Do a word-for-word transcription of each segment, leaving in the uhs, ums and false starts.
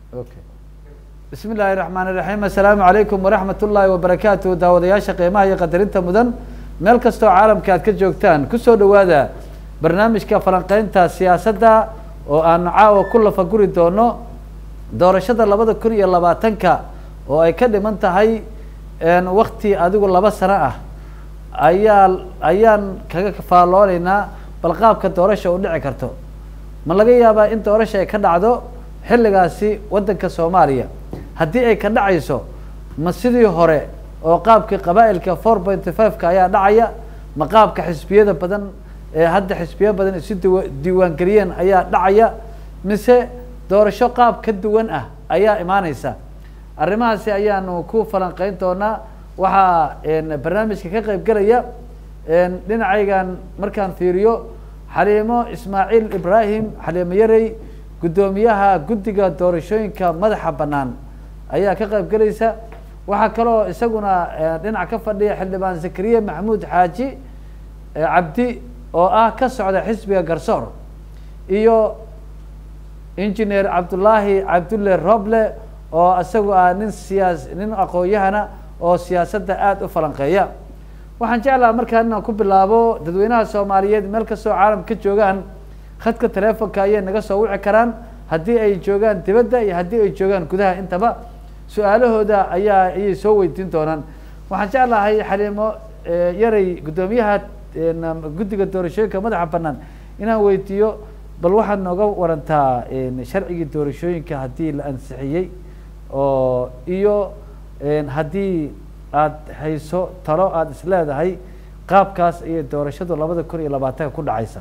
okay بسم الله الرحمن الرحيم السلام عليكم ورحمة الله وبركاته داودياشا قيمها يا قدرينتا مدن meel kastoo caalamka aad ka joogtaan ku soo dhawaada barnaamijka falanqaynta siyaasadda oo aan caawa ku lafaguri doono doorashada labada kun iyo labaatanka oo ay ka dhiman tahay waqti adigu laba sano ah ayaa ayaan kaga faaloonaynaa bal qaabka doorasho u dhici karto ma laga yaabaa in doorasho ay ka dhacdo xilligaasi waddanka Soomaaliya haddii ay ka dhacayso ma sidii hore oo qaabka qabaa'ilka four point five ka ayaa dhacaya ma qaabka xisbiyada badan ee hadda xisbiyo badan si diiwaan galiyeen ayaa dhacaya mise doorasho qaab ka duwan ah ayaa imaanaysa arrimahaasi ayaanu ku falanqayn doonaa waxa een barnaamijka ka qayb galaya een dhinacaygan markaan fiiriyo Xaliimo Ismaaciil Ibrahim Xaliimo Yarey gudoomiyaha guddiga doorashooyinka madaxa banaan ayaa ka qayb galaysa waxaa kaloo isaguna dhinac ka fadhiya xildhibaan Zakariya Maxamuud Xaaji Cabdi oo ah ka socda xisbiga Garsoor iyo engineer Cabdullaahi Cabdulle Roble oo isagu ah nin siyaas nin aqoon-yahana oo siyaasadda aad u falanqeeya waxaan jeclahay markaan inaan ku bilaabo dadweynaha Soomaaliyeed meel kastoo caalamka ka joogaan khadka telefoonka ayay naga soo wici karaan haddii ay joogaan dibadda iyo haddii ay joogaan gudaha intaba su-aalahooda ayaa ayay soo weydiin doonaan waxaan jeclahay Xaliimo Yarey gudoomiyaha guddiga doorashooyinka madaxa banaan inaan weydiiyo bal waxaad nooga warantaa sharcigii doorashooyinka haddii la ansixiyey oo iyo haddii aad hayso talo aad is leedahay qaabkaas iyo doorashadu labada kun iyo labaatanka ku dhacaysa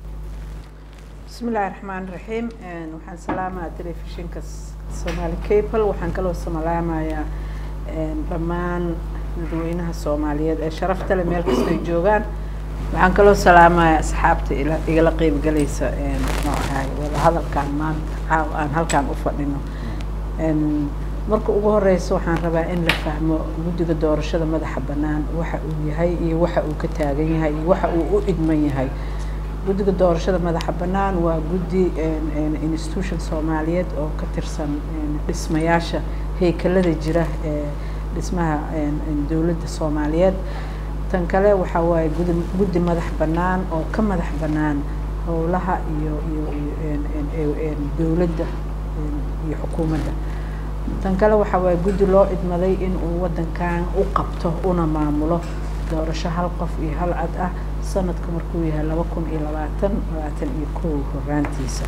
بسم الله الرحمن الرحيم وحن سلامة تلفزيون كسومالي كيبل وحن كلو سلامة يا بمان ندوينها الصومالية شرفت لميل كستي جوجان وحن كلو سلامة يا أصحابتي إلى إلى قيب جليسة نوع هاي وهذا كان ما عن هل كان أفضل إنه marka ugu horeyso waxaan rabaa in la fahmo guddiga doorashada madaxa banaan waxa uu yahay iyo waxa uu ka taagan yahay iyo waxa uu u idman yahay guddiga doorashada madaxa banaan waa guddi institution Soomaaliyeed oo ka tirsan dhismayaasha haykalada jira ee dhismaha dawladda Soomaaliyeed tan kale waxa waaye guddi madax banaan oo ka madax banaan howlaha iyo iyo dawladda iyo xukuumadda tan kale waxa waaye guddi loo idmaday in uu wadankan u qabto una maamulo doorasho hal qof iyo hal cad ah sanadka markuu yahay laba kun iyo labaatan labaatan iyo kow horaantiisa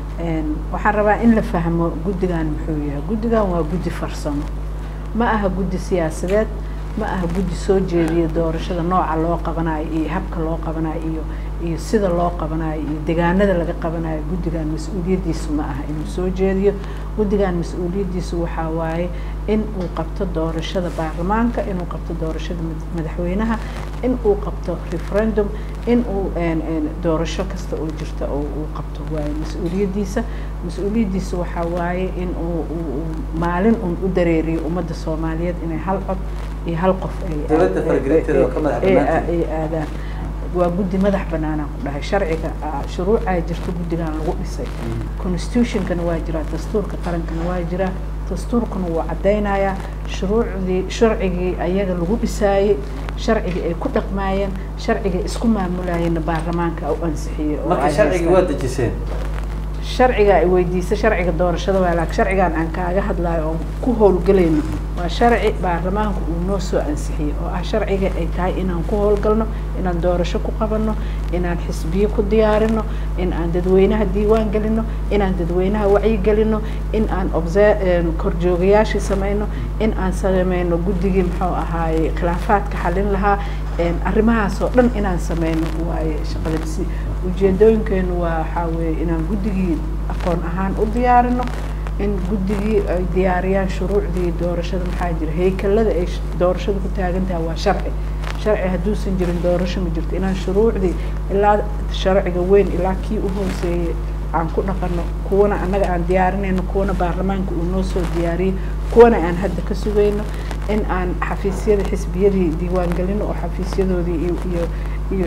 waxaan rabaa in la fahmo guddigan muxuu yahay guddigan waa guddi farsamo ma aha guddi siyaasadeed ma aha guddi soo jeediya doorashada nooca loo qabanayo iyo habka loo qabanayo iyo iyo sida loo qabanayo iyo deegaanada laga qabanayo guddigan mas'uuliyadiisu ma aha inuu soo jeediyo guddigan mas'uuliyadiisu waxa waaye in uu qabto doorashada baarlamaanka inuu qabto doorashada madaxweynaha in uu qabto referendum in uu doorasho kasta oo jirta oo uu qabto waaye mas'uuliyadiisa mas'uuliyadiisu waxa waaye in uu maalin uu u dareeriyo ummadda Soomaaliyeed inay hal cod iyo hal qof ay dawladda fargelinteeda oo ka madax banaan ay aadaan waa guddi madax banaan ku dhahay sharciga shuruuc ay jirto guddigan lagu dhisay constitution-kana waa jira dastuurka qarankana waa jira dastuurkuna waa cadeynaya shuruucdii sharcigii ayaga lagu dhisayay sharcigii ay ku dhaqmaayeen sharcigii isku maamulayeen baarlamaanka oo ansixiyay marka sharcigii waa dejiseen sharciga ay weydiisay sharciga doorashada waa laakiin sharcigan aan kaaga hadlayo oo ku howlgalayno waa sharci baarlamaanku uu noo soo ansixiyay oo ah sharciga ay tahay inaan ku howlgalno inaan doorasho ku qabanno inaan xisbiyo ku diyaarino in aan dadweynaha diiwaan gelino inaan dadweynaha wacyi gelino in aan korjoogayaashii samayno in aan samayno guddigii muxuu ahaayey khilaafaadka xalin lahaa arrimahaas oo dhan inaan samayno waaye shaqadasi ujeedooyinkeenu waa waxaa weeye inaan guddigii aqoon ahaan u diyaarino in guddigii ay diyaariyaan shuruucdii doorashada maxaa jira haykalada ay doorashada ku taagan tahay waa sharci sharci hadduusan jirin doorasho ma jirto inaan shuruucdii ilaa sharciga weyn ilaa kii u hooseeyay aan ku dhaqano kuwana annaga aan diyaarinayno kuwana baarlamaanka uu noo soo diyaariyey kuwana aan hadda ka sugayno in aan xafiisyada xisbiyadii diiwaan gelino oo xafiisyadoodii iyo iyo iyo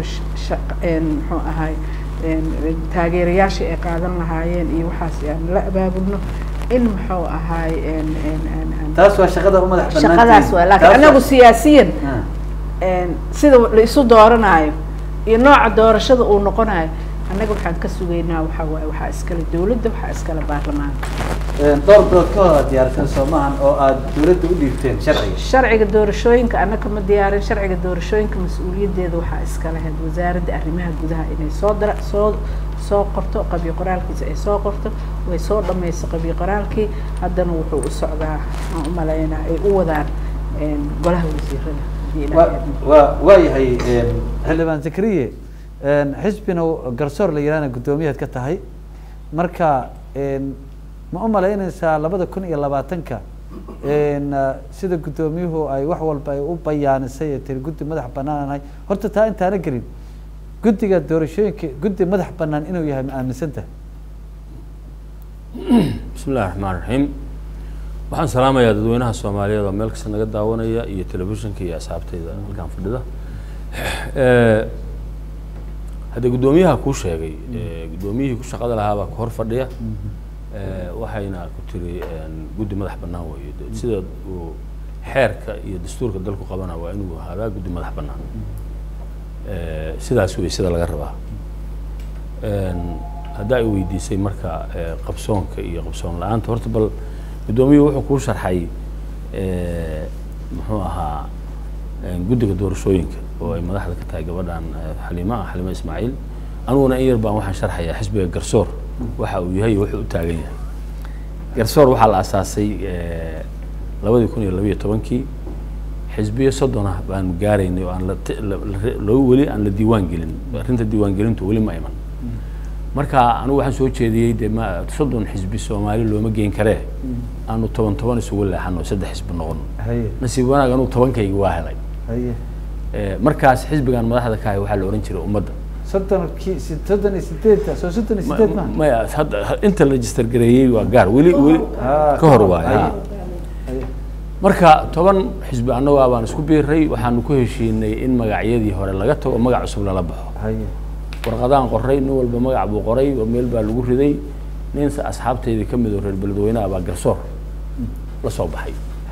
muxuu ahaay taageerayaashii ay qaadan lahaayeen iyo waxaas aan la abaabulno in muxuu ahaay taas waa shaqada u madax bannaan shaqadaas waa laakiin anagu siyaasiyan sida la isu dooranayo iyo nooca doorashada uu noqonayo annaga waxaan ka sugaynaa waxa waaye waxaa iskale dawladda waxaa iskale baarlamaanka dhowr bilood ka hor diyaarsan Soomahan oo aad dawladda u dhiibteen sharciga sharciga doorashooyinka annaga ma diyaarin sharciga doorashooyinka mas'uuliyadeeda waxaa iskale had wasaaradda arrimaha gudaha inay soo dara soo soo qorto qabiyo qoraalkiisa ay soo qorto way soo dhamayso qabiyo qoraalkii haddana wuxuu u socdaa aan u maleynaa ay u wadaan golaha wasiirada waa waa yahay xildhibaan Zakariye xisbina garsoor la yiraahdo gudoomiyaha ka tahay marka ma u maleynaysaa labada kun iyo labaatanka sida gudoomiyuhu ay wax walba ay u bayaanisay ee tir guddi madax banaanahay horta taa intaana gelin guddiga doorashooyinka guddi madax banaan inuu yahay ma aaminsanta bismillaahir rahmaanir rahiim waxaan salaamayaa dadweynaha Soomaaliyeed oo meel kasta naga daawanaya iyo telefishinka iyo asxaabtayda halkaan fadhida ee hada gudoomiyaha ku sheegay gudoomiyihii ku shaqada lahaa baa hor fadhiya ee waxayna ku tiri guddi madax banaan weeyo sida uu xeerka iyo dastuurka dalku qabana waa inuu ahaa guddi madax banaan ee sidaas way sida laga rabaa een hada ay weydiisay marka qabsoonka iyo qabsoon la'aanta horta bal gudoomiyuhu wuxuu ku sharxay ee muxuu ahaa guddiga doorashooyinka oo ay madaxda ka tahay gabadhan Xaliima Xaliima Ismaaciil anuguna in yar baan waxaan sharxayaa xisbiga garsoor waxa uu yahay wuxuu u taagan yahay garsoor waxa la asaasay labada kun iyo laba iyo tobankii xisbiga soddon ah baan gaaraynay oo aan la weli aan la diiwaan gelin arrinta diiwaan gelintu weli ma iman marka anigu waxaan soo jeediyay de ma soddon xisbi Soomaali looma geen karee aanu toban toban isugu leexano saddex xisbi noqon nasiib wanaag anu tobankayga waa helay markaas xisbigan madaxda ka ah waxa la oran jiray ummadda soddon ki soddon iyo sideed soo soddon iyo sideed ma ma hadda inta la register gareeyay waa gaar weli weli ka hor waa marka toban xisbi annagu baan isku biiray waxaan ku heshiinay in magacyadii hore laga tago magac cusub la baxo warqadaan qoray nin walba magac buu qoray oo meel baa lagu riday nin asxaabteedii kamid oo reer beledweynaha baa garsoor la soo baxay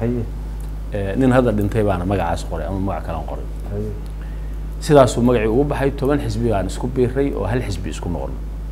nin hadda dhintay baana magacaas qoray ama magac kale aan qoray sidaas uu magacii ugu baxay toban xisbi aan isku biiray oo hal xisbi isku noqon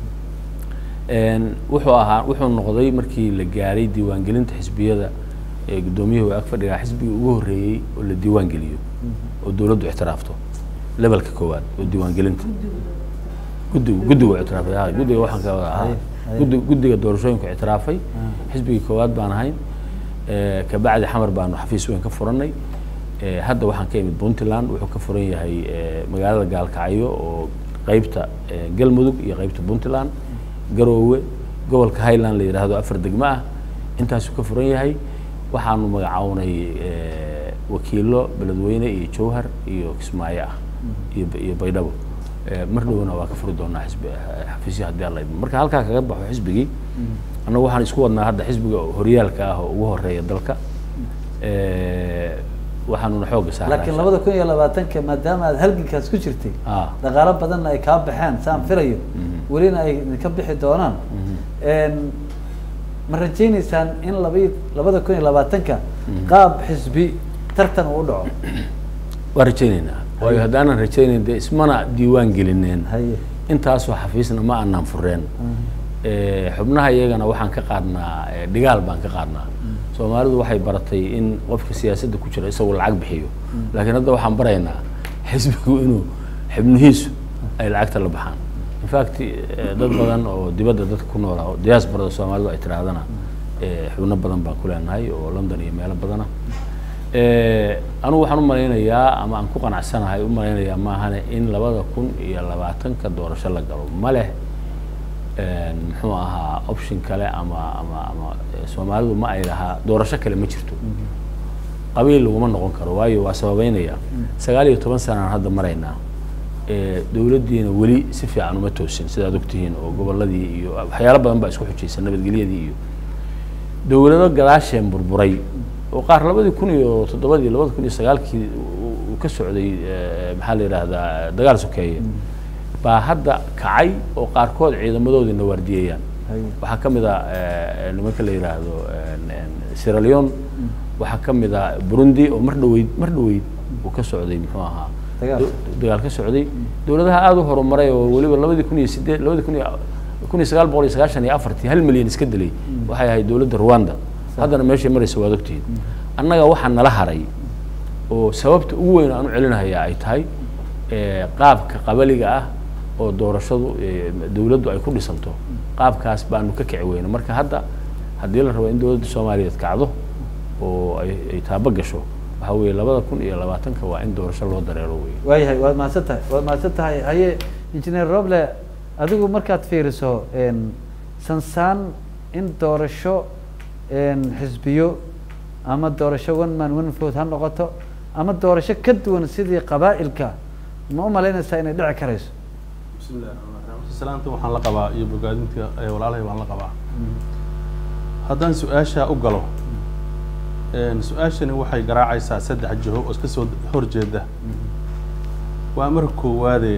een wuxuu ahaa wuxuu noqday markii la gaaray diiwaan gelinta xisbiyada ee gudoomiyuhu ag fadhiga xisbiga ugu horeeyay oo la diiwaan geliyo oo dawladdu ixtiraafto levelka koowaad oo diiwaan gelinta guddiga guddiga ixtiraafay guddiga waxaan ka wada guddiga guddiga doorashooyinka ixtiraafay xisbiga koowaad baan ahayn ee ka bacdi xamar baan xafiis weyn ka furanay ee hadda waxaan ka imid Puntland wuxuu ka furan yahay magaalada Gaalkacyo oo qaybta Galmudug iyo qaybta Puntland Garoowe gobolka Highland la yiraahdo afar degmo ah intaas uu ka furan yahay waxaanu magacawnay wakiilo beledweyne iyo Jowhar iyo Kismaayo ah iyo iyo Baydhabo mar dhowna waa ka furi doonaa xisbi xafiisyo hadii Allah idin marka halka kaga baxo xisbigi anagu waxaan isku wadnaa hadda xisbiga horyaalka ah oo ugu horeeya dalka ee waxaanu xoog saaray laakiin labada kun iyo labaatanka maadaama aad halgankaas ku jirtay dhaqaale badan ay ka baxeen saan filayo welina ay ka bixi doonaan een ma rajaynaysaan in labada kun iyo labaatanka qaab xisbi tartan u dhaco waa rajaynaynaa waayo haddaanan rajaynayn dee ismana diiwaan gelineen intaasoo xafiisna ma aanan fureen xubnaha iyagana waxaan ka qaadnaa dhigaal baan ka qaadnaa Soomaalidu waxay baratay in qofka siyaasadda ku jira isagoo lacag bixiyo laakiin hadda waxaan baraynaa xisbigu inuu xubnihiisu ay lacagta la baxaan in fact dad badan oo dibadda dadka ku nool ah diaspora Soomaalidu ay tiraadana xubno badan baan ku leenahay oo London iyo meelo badan ah ee anu waxaan u maleynayaa ama aan ku qanacsanahay u maleynayaa ma ahane in labada kun iyo labaatanka doorasho la galo ma leh een muxuu ahaa option kale ama ama ama Soomaalidu ma ay lahaa doorasho kale ma jirto qabiil laguma noqon karo waayo waa sababeynaya sagaal iyo toban sano hadda maraynaa ee dawladdiina weli si fiican uma toosin sida aad ogtihiin oo goboladii iyo waxyaalo badan baa isku xujaysan nabadgelyadii iyo dawlado gadaasheen burburay oo qaar labada kun iyo toddoba iyo labada kun iyo sagaal kii uu ka socday maxaa la yiraahdaa dagaal sokeeye baa hadda kacay oo qaarkood ciidamadoodina wardiyayaan waxaa ka mid ah nimanka la yidhaahdo Sierra Leone waxaa ka mid ah Burundi oo mar dhaweyd mar dhaweyd uu ka socday muxuu ahaa dagaal ka socday dowladaha aad u horumaray oo waliba labadii kun iyo sideed labadii kun iyo kun iyo sagaal boqol iyo sagaashan iyo afartii hal milyan iska dilay waxay ahayd dowladda Rwanda haddana meeshay maraysa waad ogtihiin annaga waxaa nala haray oo sababta ugu weyn aan u celinayaa ay tahay qaabka qabaliga ah oo doorashadu dawladdu ay ku dhisanto qaabkaas baanu ka kici weyna marka hadda haddii la rabo in dowladda Soomaaliyeed kacdo oo ay taaba gasho waxa weeye labada kun iyo labaatanka waa in doorasho loo dareero weeye waayahay waad mahadsantahay waad mahadsantahay haye injineer Roble adigu markaad fiiriso sansaan in doorasho xisbiyo ama doorasho one man one vote ha noqoto ama doorasho ka duwan sidii qabaa'ilka ma u malaynaysaa inay dhici karayso bismillah salaanta waxaan la qabaa iyo bogaadinta ay walaalahay waan la qabaa haddaan su-aasha u galo su-aashani waxay garaacaysaa saddex jiho oo iska soo horjeeda waa marka koowaade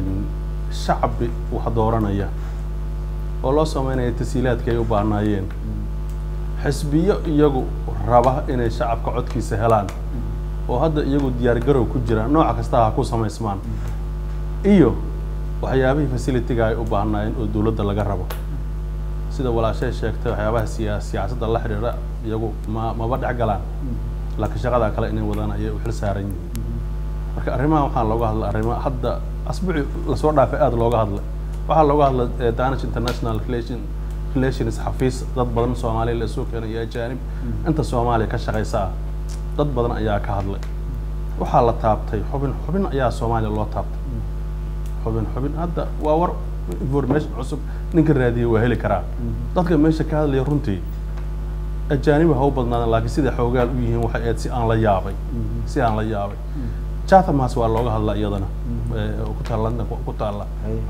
shacbi wax dooranaya oo loo sameynaya tasiilaadka ay u baahnaayeen xisbiyo iyagu raba inay shacabka codkiisa helaan oo hadda iyagu diyaar garow ku jira nooc kasta ha ku samaysmaan iyo waxyaabihii facility-ga ay u baahnaayeen oo dawladda laga rabo sida walaashay sheegtay waxyaabaha siyaasadda la xiriira iyagu ma maba dhex galaan laakiin shaqada kale inay wadaan ayay u xil saaran yihiin marka arrimaha waxaa looga hadlay arrimaha hadda asbuuci lasoo dhaafay aada looga hadlay waxaa looga hadlay Danish International Relation Relations xafiis dad badan Soomaaliya la soo keenay iyo ajaanib inta Soomaaliya ka shaqeysa dad badan ayaa ka hadlay waxaa la taabtay xubin xubin ayaa Soomaaliya loo taabtay xubin xubin hadda waa war information cusub ninka raadiyo waa heli karaa dadka meesha ka hadlaya runtii ajaanib ha u badnaadaan laakiin sida xoogaal u yihiin waxay aad si aan la yaabay si aan la yaabay Chathamhaas waa looga hadlaa iyadana ku taala ku taala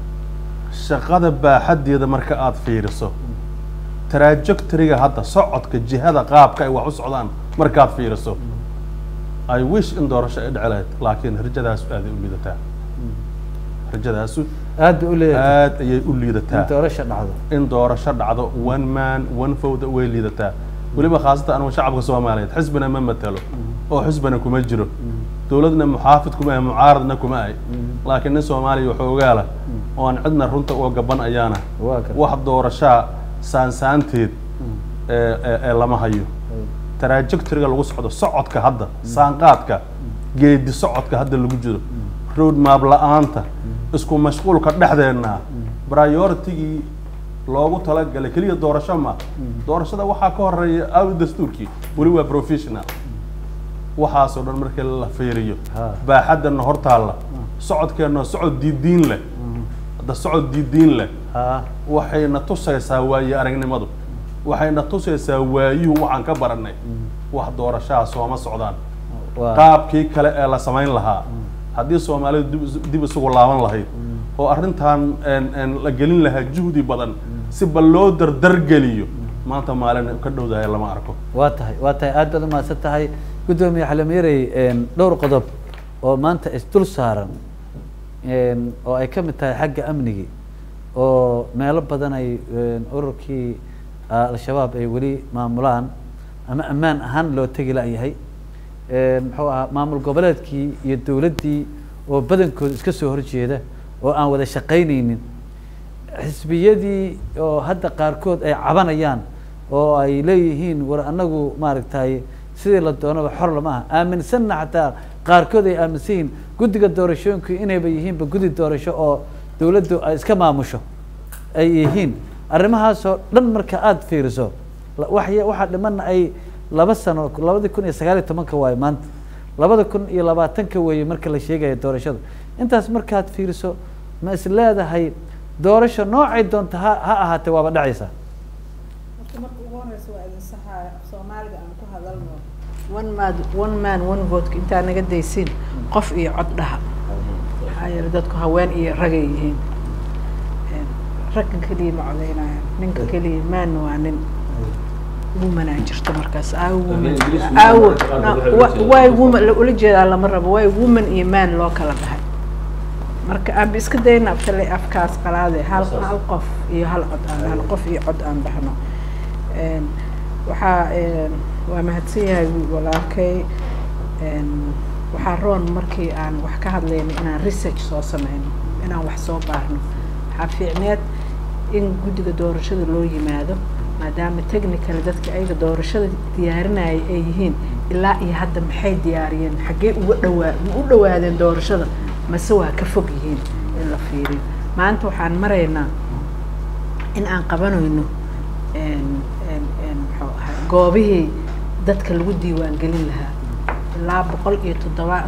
shaqada baaxadeeda marka aad fiiriso trajectory-ga hadda socodka jihada qaabka ay wax u socdaan marka aad fiiriso I wish in doorasho ay dhacay laakiin rajadaas aad u liidataa rajadaas aad u liidataa aad ayay u liidataa in doorasho dhacdo in doorasho dhacdo one man one vote way liidataa waliba khaasatan anu shacabka Soomaaliyeed xisbina ma matalo oo xisbina kuma jiro dawladna muxaafid kuma ah mucaaradna kuma ay laakiin in Soomaaliya wuxuu ogaala oo aan cidna runta oo gaban ayaana wax doorasho saansaanteed ee ee lama hayo trajectory-ga lagu socdo socodka hadda saanqaadka geedi socodka hadda lagu jiro road map la'aanta isku mashquulka dhexdeena priority-gii loogu talagalay kaliya doorasho ma doorashada waxaa ka horeeya aw dastuurkii wali waa professional waxaas oo dhan markii la fiiriyo baaxadana hortaala socodkeena socod diidiin leh hadda socod diidiin leh waxayna tusaysaa waayo aragnimadu waxayna tusaysaa waayuhu waxaan ka baranay wax doorashaha sooma socdaan qaabkii kale ee la samayn lahaa haddii Soomaalidu dib isugu laaban lahayd oo arrintan la gelin lahaa juhdi badan si bal loo dardar geliyo maanta maalin ka dhowdahay lama arko waa tahay waa tahay aad baad u mahadsan tahay gudoomiye Xalamiirey dhowr qodob oo maanta isdul saaran oo ay ka mid tahay xagga amniga oo meelo badan ay ururkii al-shabaab ay weli maamulaan ama ammaan ahaan loo tegi laayahay muxuu ahaa maamul goboleedkii iyo dawladdii oo badankooda iska soo horjeeda oo aan wada shaqaynaynin xisbiyadii oo hadda qaarkood ay cabanayaan oo ay leeyihiin war anagu maaragtay sidii la doonaba xor lama aha aaminsanna xataa qaarkood ay aaminsan yihiin guddiga doorashooyinku inayba yihiinba guddi doorasho oo dawladdu ay iska maamusho ay yihiin arrimahaasoo dhan marka aada fiiriso waxya waxaa dhimanna ay laba sano labada kun iyo sagaal iyo tobanka waayo maanta labada kun iyo labaatanka weeye marka la sheegayo doorashada intaas markaad fiiriso ma is leedahay doorasho noocay doonta ha ha ahaatee waaba dhacaysaa marka ugu horeysa waa idin saxaa Soomaaliga aan ku hadalno one man one man one vote inta naga deysin qof iyo cod dhaha ayay dadku haween iyo rag yihiin raggan kaliya ma codeynayaan ninka kaliya maan waa nin woman aan jirto markaas aa woman aa way woman ula jeedaa lama rabo way woman iyo man loo kala dhahay marka aan iska dayna afkale afkaas qalaade hal hal qof iyo hal cod aan hal qof iyo cod aan dhahno een waxa een waa mahadsan yahay walaalkay een waxa roon markii aan wax ka hadlayno inaan research soo sameeyno inaan wax soo baarno waxa fiicneed in guddiga doorashada loo yimaado maadaama technical dadka ayaga doorashada diyaarinaya ay yihiin ilaa iyo hadda maxay diyaariyeen xagee ugu dhawaa u dhawaadeen doorashada mase waa ka fog yihiin in la fiiriyo maanta waxaan maraynaa in aan qabanayno een een een muxuu ahaa goobihii dadka lagu diiwaan gelin lahaa ilaa boqol iyo toddoba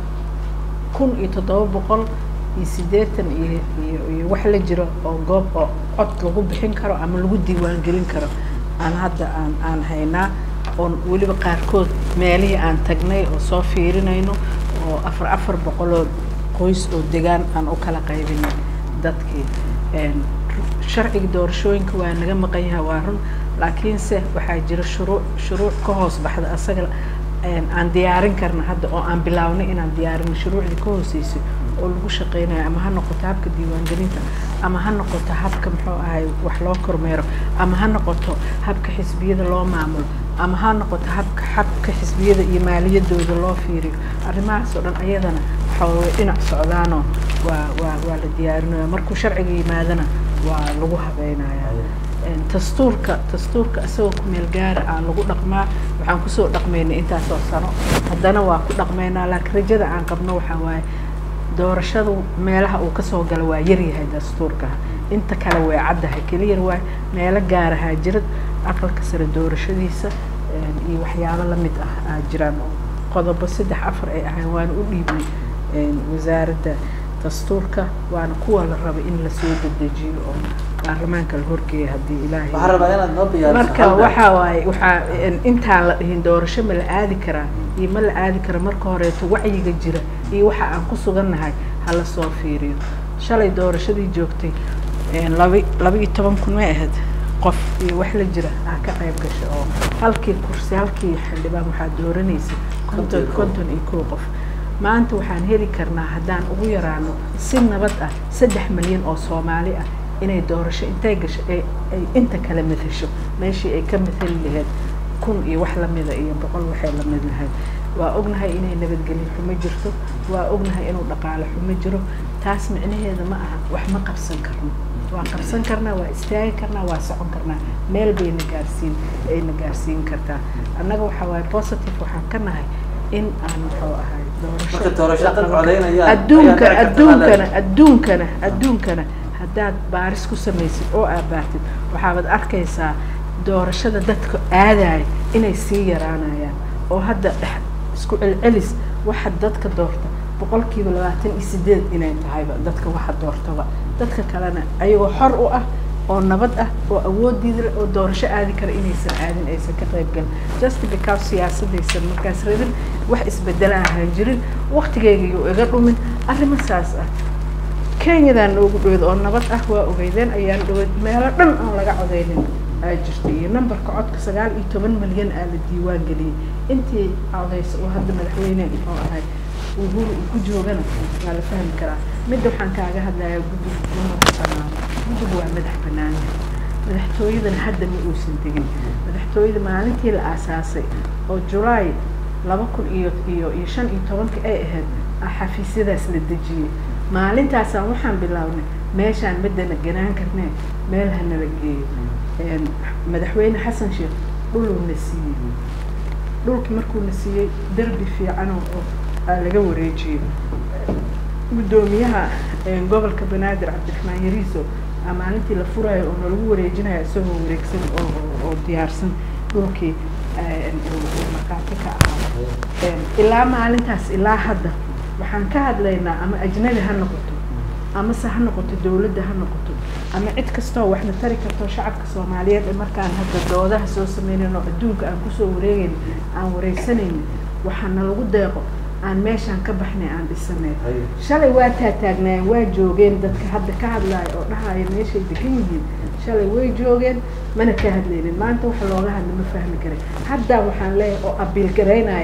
kun iyo toddoba boqol iyo siddeetan iyo iyo wax la jiro oo goob oo cod lagu bixin karo ama lagu diiwaan gelin karo aan hadda aan aan haynaa oon weliba qaarkood meelihii aan tagnay oo soo fiirinayno oo afar afar boqoloo qoys oo degaan aan u kala qaybinay dadkii een sharciga doorashooyinka waa naga maqan yahay waa run laakiinse waxaa jira shuruuc shuruuc ka hoos baxda asaga aan diyaarin karna hadda oo aan bilaawno inaan diyaarin shuruucdii ka hooseysay oo lagu shaqeynayo ama ha noqoto habka diiwaangelinta ama ha noqoto habka muxuu ahay wax loo kormeero ama ha noqoto habka xisbiyada loo maamulo ama ha noqoto habka habka xisbiyada iyo maaliyadooda loo fiiriyo arrimahaas oo dhan ayadana waxa dhinac socdaano waa waa waa la diyaarinayo markuu sharciga yimaadana waa lagu habeynayaa dastuurka dastuurka asagoo ku meel gaara aan lagu dhaqmaa waxaan kusoo dhaqmaynay intaasoo sano haddana waa ku dhaqmaynaa laakiin rajada aan qabno waxaa waaye doorashadu meelaha uu kasoo galo waa yaryahay dastuurka inta kale way caddahay keliya waa meelo gaarahaa jirad aqalka sare doorashadiisa iyo waxyaabo la mid ah aa jiraan qodobo saddex afar ay ahayn waana u dhiibnay wasaaradda dastuurka waana kuwa la rabo in la soo dedejiyo oo baarlamaanka la horgeeyo haddii ilaahay waxaan rabaa inaad noo biyaariso marka waxa waaye waxaa intaan la dhihin doorasho ma la aadi karaa iyo ma la aadi kara marka horeeto wacyiga jira iyo waxa aan ku sugannahay ha la soo fiiriyo shalay doorashadii joogtay laba laba iyo toban kun may ahayd qof iyo wax la jira ah ka qayb gashay oo halkii kursi halkii xildhibaan waxaa dooranaysa konton konton iyo kow qof maanta waxaan heli karnaa haddaan ugu yaraano si nabad ah saddex milyan oo Soomaali ah inay doorasho intay gasho ay inta kala midasho meeshii ay ka midali lahayd kun iyo wax la mida iyo boqol waxay la mid lahayd waa ognahay inay nabadgelyo xumo jirto waa ognahay inuu dhaqaale xumo jiro taas micnaheedu ma aha wax ma qabsan karno waa qabsan karnaa waa istaagi karnaa waa socon karnaa meel bay na gaarsiin ay na gaarsiin kartaa annaga waxa waaye positive waxaan ka nahay in aan muxuu ahay doorasho adduunka adduunkana adduunkana adduunkana haddaad baaris ku samaysid oo aad baartid waxaad arkaysaa doorashada dadka aadaya inay sii yaraanayaan oo hadda isku celcelis waxa dadka doorta boqolkiiba labaatan iyo sideed inay tahayba dadka waxa doortaba dadka kalena ayagoo xor u ah oo nabad ah oo awoodiida oo doorasho aadi kara inaysan aadin aysan ka qayb galin just because siyaasadaysan markaas rabin wax isbedelaan ahaan jirin waqtigeyga iyo iga dhumin arrimo saas ah kenyadan ugu dhoweed oo nabad ah waa ogeydeen ayaan dhoweed meelo dhan aan laga codeynin aa jirtay iyo nambarka codka sagaal iyo toban milyan aa la diiwaan geliyey intii codeysa oo hadda madaxweyne oo ahay uhuru ku joogana waa la fahmi karaa midda waxaan kaaga hadlayaa guddiga mamarka bannaan guddigu waa madax bannaan madaxtooyadana hadda ma uusan tegin madaxtooyada maalintii la aasaasay oo julaay laba kun iyo iyo iyo shan iyo tobanka ay ahayd xafiisyadaas la dejiyey maalintaasaan waxaan bilaabnay meeshaan madana ganaan karnee meel hanala geeyo madaxweyne xasan sheekh dhuluu na siiyey dhulkii markuu na siiyey derbi fiican oo laga wareejiyey guddoomiyaha gobolka banaadir cabdiraxmaan yariiso maalintii la furayo oo nalagu wareejinayo isagoo wareegsan oo oo diyaarsan dhulkii markaati ka ahaa ilaa maalintaas ilaa hadda waxaan ka hadlaynaa ama ajnabi ha noqoto ama se ha noqoto dawladda ha noqoto ama cid kastoo waxna tari karto shacabka Soomaaliyeed ee markaan hadda doodaha soo sameynayno adduunka aan kusoo wareegayno aan wareegsanayno waxaana lagu deeqo aan meeshaan ka baxnay aan dhisanay shalay waa taagnaayeen waa joogeen dadka hadda ka hadlaaya oo dhahaya meeshay degan yihiin shalay way joogeen mana ka hadlaynin maanta waxa looga hadla ma fahmi karay hadda waxaan leeyahay oo abiil gareynayaa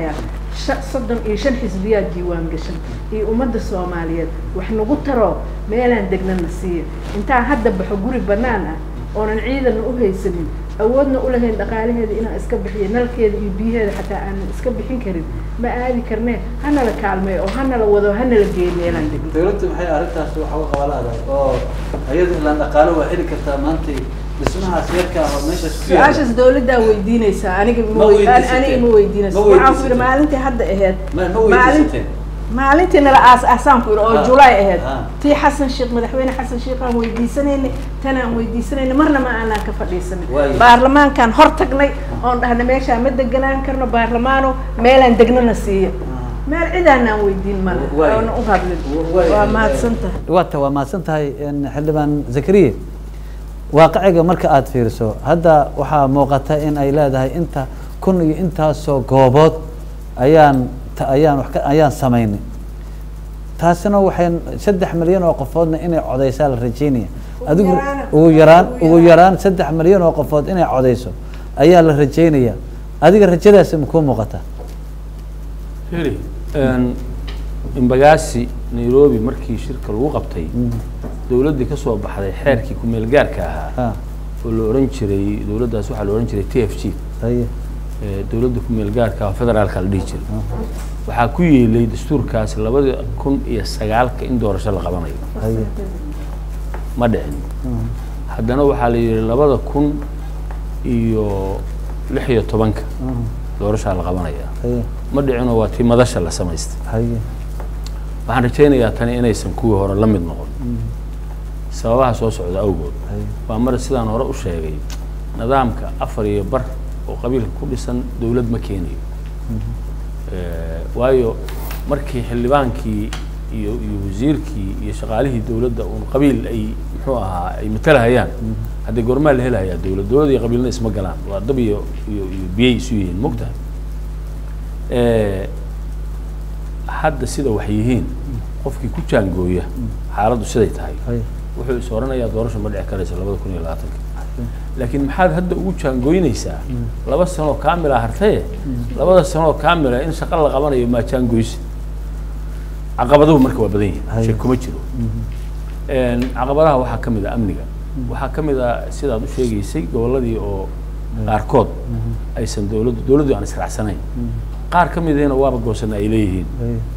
soddon iyo shan xisbiyaa diiwaan gashan iyo ummadda soomaaliyeed wax nagu taro meelaan degnana siiya intaan hadda baxo guri bannaan ah oonan ciidanna u haysanin awoodna u lahayn dhaqaalaheeda inaan iska bixiyo nalkeeda iyo biyaheeda xataa aanan iska bixin karin ma aadi karnee hanala kaalmeeyo oo hanala wado hanala geeyo meelaan degno dawladda maxay arrintaas waxa uga qabalaadahay oo ayada ilaan dhaqaalo waa heli kartaa maanta dhismahaas yarka ah oo meeshaas ku yaala su-aashaas dawladdaa weydiinaysaa aniga aniga ma weydiinaysa waxaan ku yidhi maalintii hadda ahayd maalin maalintii nala aas aasaan ku yidhi oo julaay ahayd tii xasan sheekh madaxweyne xasan sheekh aan weydiisanayna tan aan weydiisanayna marna ma aanaan ka fadhiisanin baarlamaankaan hor tagnay oon dhahna meeshaa ma deganaan karno baarlamaano meelaan degnana siiya meel cidaanaan weydiin male oona u hadlin waa mahadsan tahay waata waa mahadsan tahay xildhibaan zakariye waaqiciga marka aada fiiriso hadda waxaa muuqata in ay leedahay inta kun iyo intaasoo goobood ayaan ayaan wax ka ayaan samaynay taasina waxay saddex milyan oo qofoodna inay codeysaa la rajeynaya adigu ugu yaraan ugu yaraan saddex milyan oo qofood inay codeyso ayaa la rajeynaya adiga rajadaasi makuu muuqata heri imbagaasi nairobi markii shirka lagu qabtay dawladdii ka soo baxday xeerkii ku-meel gaarka ahaa oo la oran jiray dawladdaas waxaa la oran jiray t f g dawladda ku-meel gaarka federaalka la dhihi jiray waxaa ku yeelay dastuurkaasi labada kun iyo sagaalka in doorasho la qabanayo ma dhicin haddana waxaa la yihi labada kun iyo lix iyo tobanka doorashaa la qabanaya ma dhicinoo waa tii madasha la samaystay waxaan rajaynayaa tani inaysan kuwii hore la mid noqon sababaha soo socda awgood waa mar sidaan hore u sheegay nidaamka afar iyo bar oo qabiilka ku dhisan dawlad ma keenayo waayo markii xildhibaankii iyo iyo wasiirkii iyo shaqaalihii dawladda uun qabiil ay muxuu ahaa ay matalahayaan haddii goormaa la helayaa dawlad dawlad iyo qabiilna isma galaan waa dab iyo iyo iyo biyay isu yihiin mogtahay hadda sida wax yihiin qofkii ku jaangooya xaaladdu siday tahay wuxuu is oranayaa doorasho ma dhici karaysa labada kun iyo labaatanka laakiin maxaad hadda ugu jaangooynaysaa laba sanoo kaamila hartaye labada sanoo kaamila in shaqo la qabanayo maa jaangooysi caqabaduhu marka waa badan yihin shay kuma jiro caqabadaha waxaa ka mid a amniga waxaa ka mid a sidaad u sheegaysay gobolladii oo qaarkood aysan dawladdu dawladdu aan israacsanayn qaar ka midina waaba goosana ay leeyihiin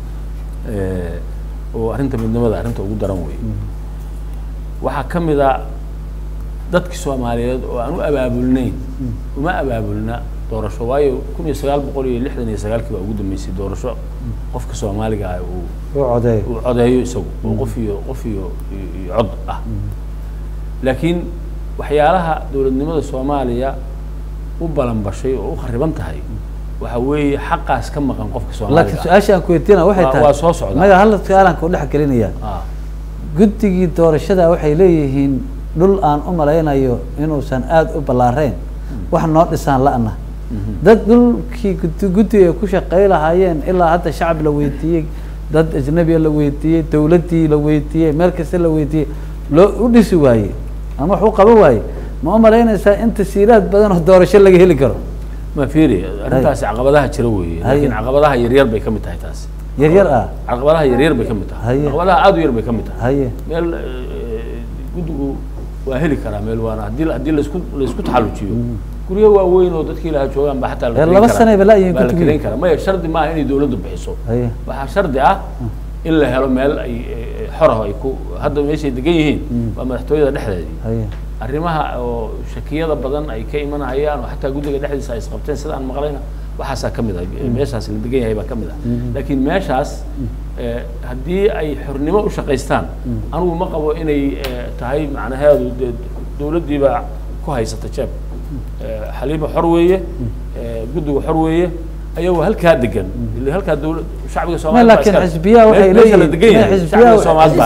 oo arrinta midnimada arrinta ugu daran wey waxaa ka mid a dadki soomaaliyeed oo aan u abaabulnayn uma abaabulna doorasho waayo kun iyo sagaal boqol iyo lixdan iyo sagaalkii baa ugu dambeysay doorasho qofka soomaaliga ah uu codeeyo uu codeeyo isagu oo qof iyo qof iyo iyo cod ah laakiin waxyaalaha dawladnimada soomaaliya u balanbashay oo u khariban tahay waxa weeye xaqaas ka maqan qofka soomaaliga laakiin su-aasha aan ku weydiina waxay tahay waa soo socdaa maga hal su-aalaan ku dhex gelinaya guddigii doorashada waxay leeyihiin dhul aan u malaynayo inuusan aada u ballaarayn wax noo dhisaan la-na dad dhulkii gudi guddiga ku shaqey lahaayeen ilaa hadda shacab la weydiiyey dad ajnabiya la weydiiyey dawladdii la weydiiyey meel kasta la weydiiyey loo u dhisi waayey ama wax u qaban waaye ma u malaynaysaa in tasiiraad badan oo doorasho laga heli karo ma fiiri arrintaasi caqabadaha jira weeye laakiin caqabadaha yaryar bay ka mid tahay taasi yaryar ah caqabadaha yaryar bay ka mid tahay caqabadaha aada u yar bay ka mid tahay haye meel guddigu waa heli karaa meel waana haddii haddii laisku laisku taxallujiyo guryo waaweyn oo dadkii ilaha joogaan ba xataa la laba sano ba laayihiin la kaleyn karaa maya shardi maaha inay dawladdu bixiso waxaa shardi ah in la helo meel ay xoraho ay ku hadda meeshay degan yihiin waa madaxtooyada dhexdeedii arrimaha oo shakiyada badan ay ka imanayaan oo xataa guddiga dhexdiisa ay isqabteen sida aan maqlayna waxaasaa ka mid ah meeshaas la degan yahay baa ka mid ah laakiin meeshaas haddii ay xornimo u shaqaystaan anigu ma qabo inay tahay macnaheedu dee dawladdiiba ku haysata jeeb xaliiba xor weeye guddiga xor weeye ayagoo halkaa degan ila halkaa dawlad shacbiga Soomaaliya laakiin xisbiyaha waxay leeyihiin xisbiyaha Soomaaliya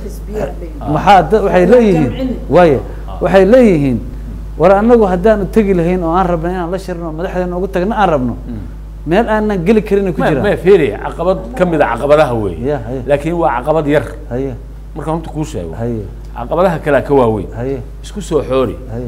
maxaa waxay leeyihiin waaye waxay leeyihiin war anagu haddaanu tegi lahayn oo aan rabno inaan la shirno madaxdeena ugu tagno aan rabno meel aanan geli karin ku jira ma fiiri caqabad ka mid ah caqabadaha weey laakiin waa caqabad yar haye marka runta kuu sheego haye caqabadaha kale ka waaweyn haye isku soo xoori haye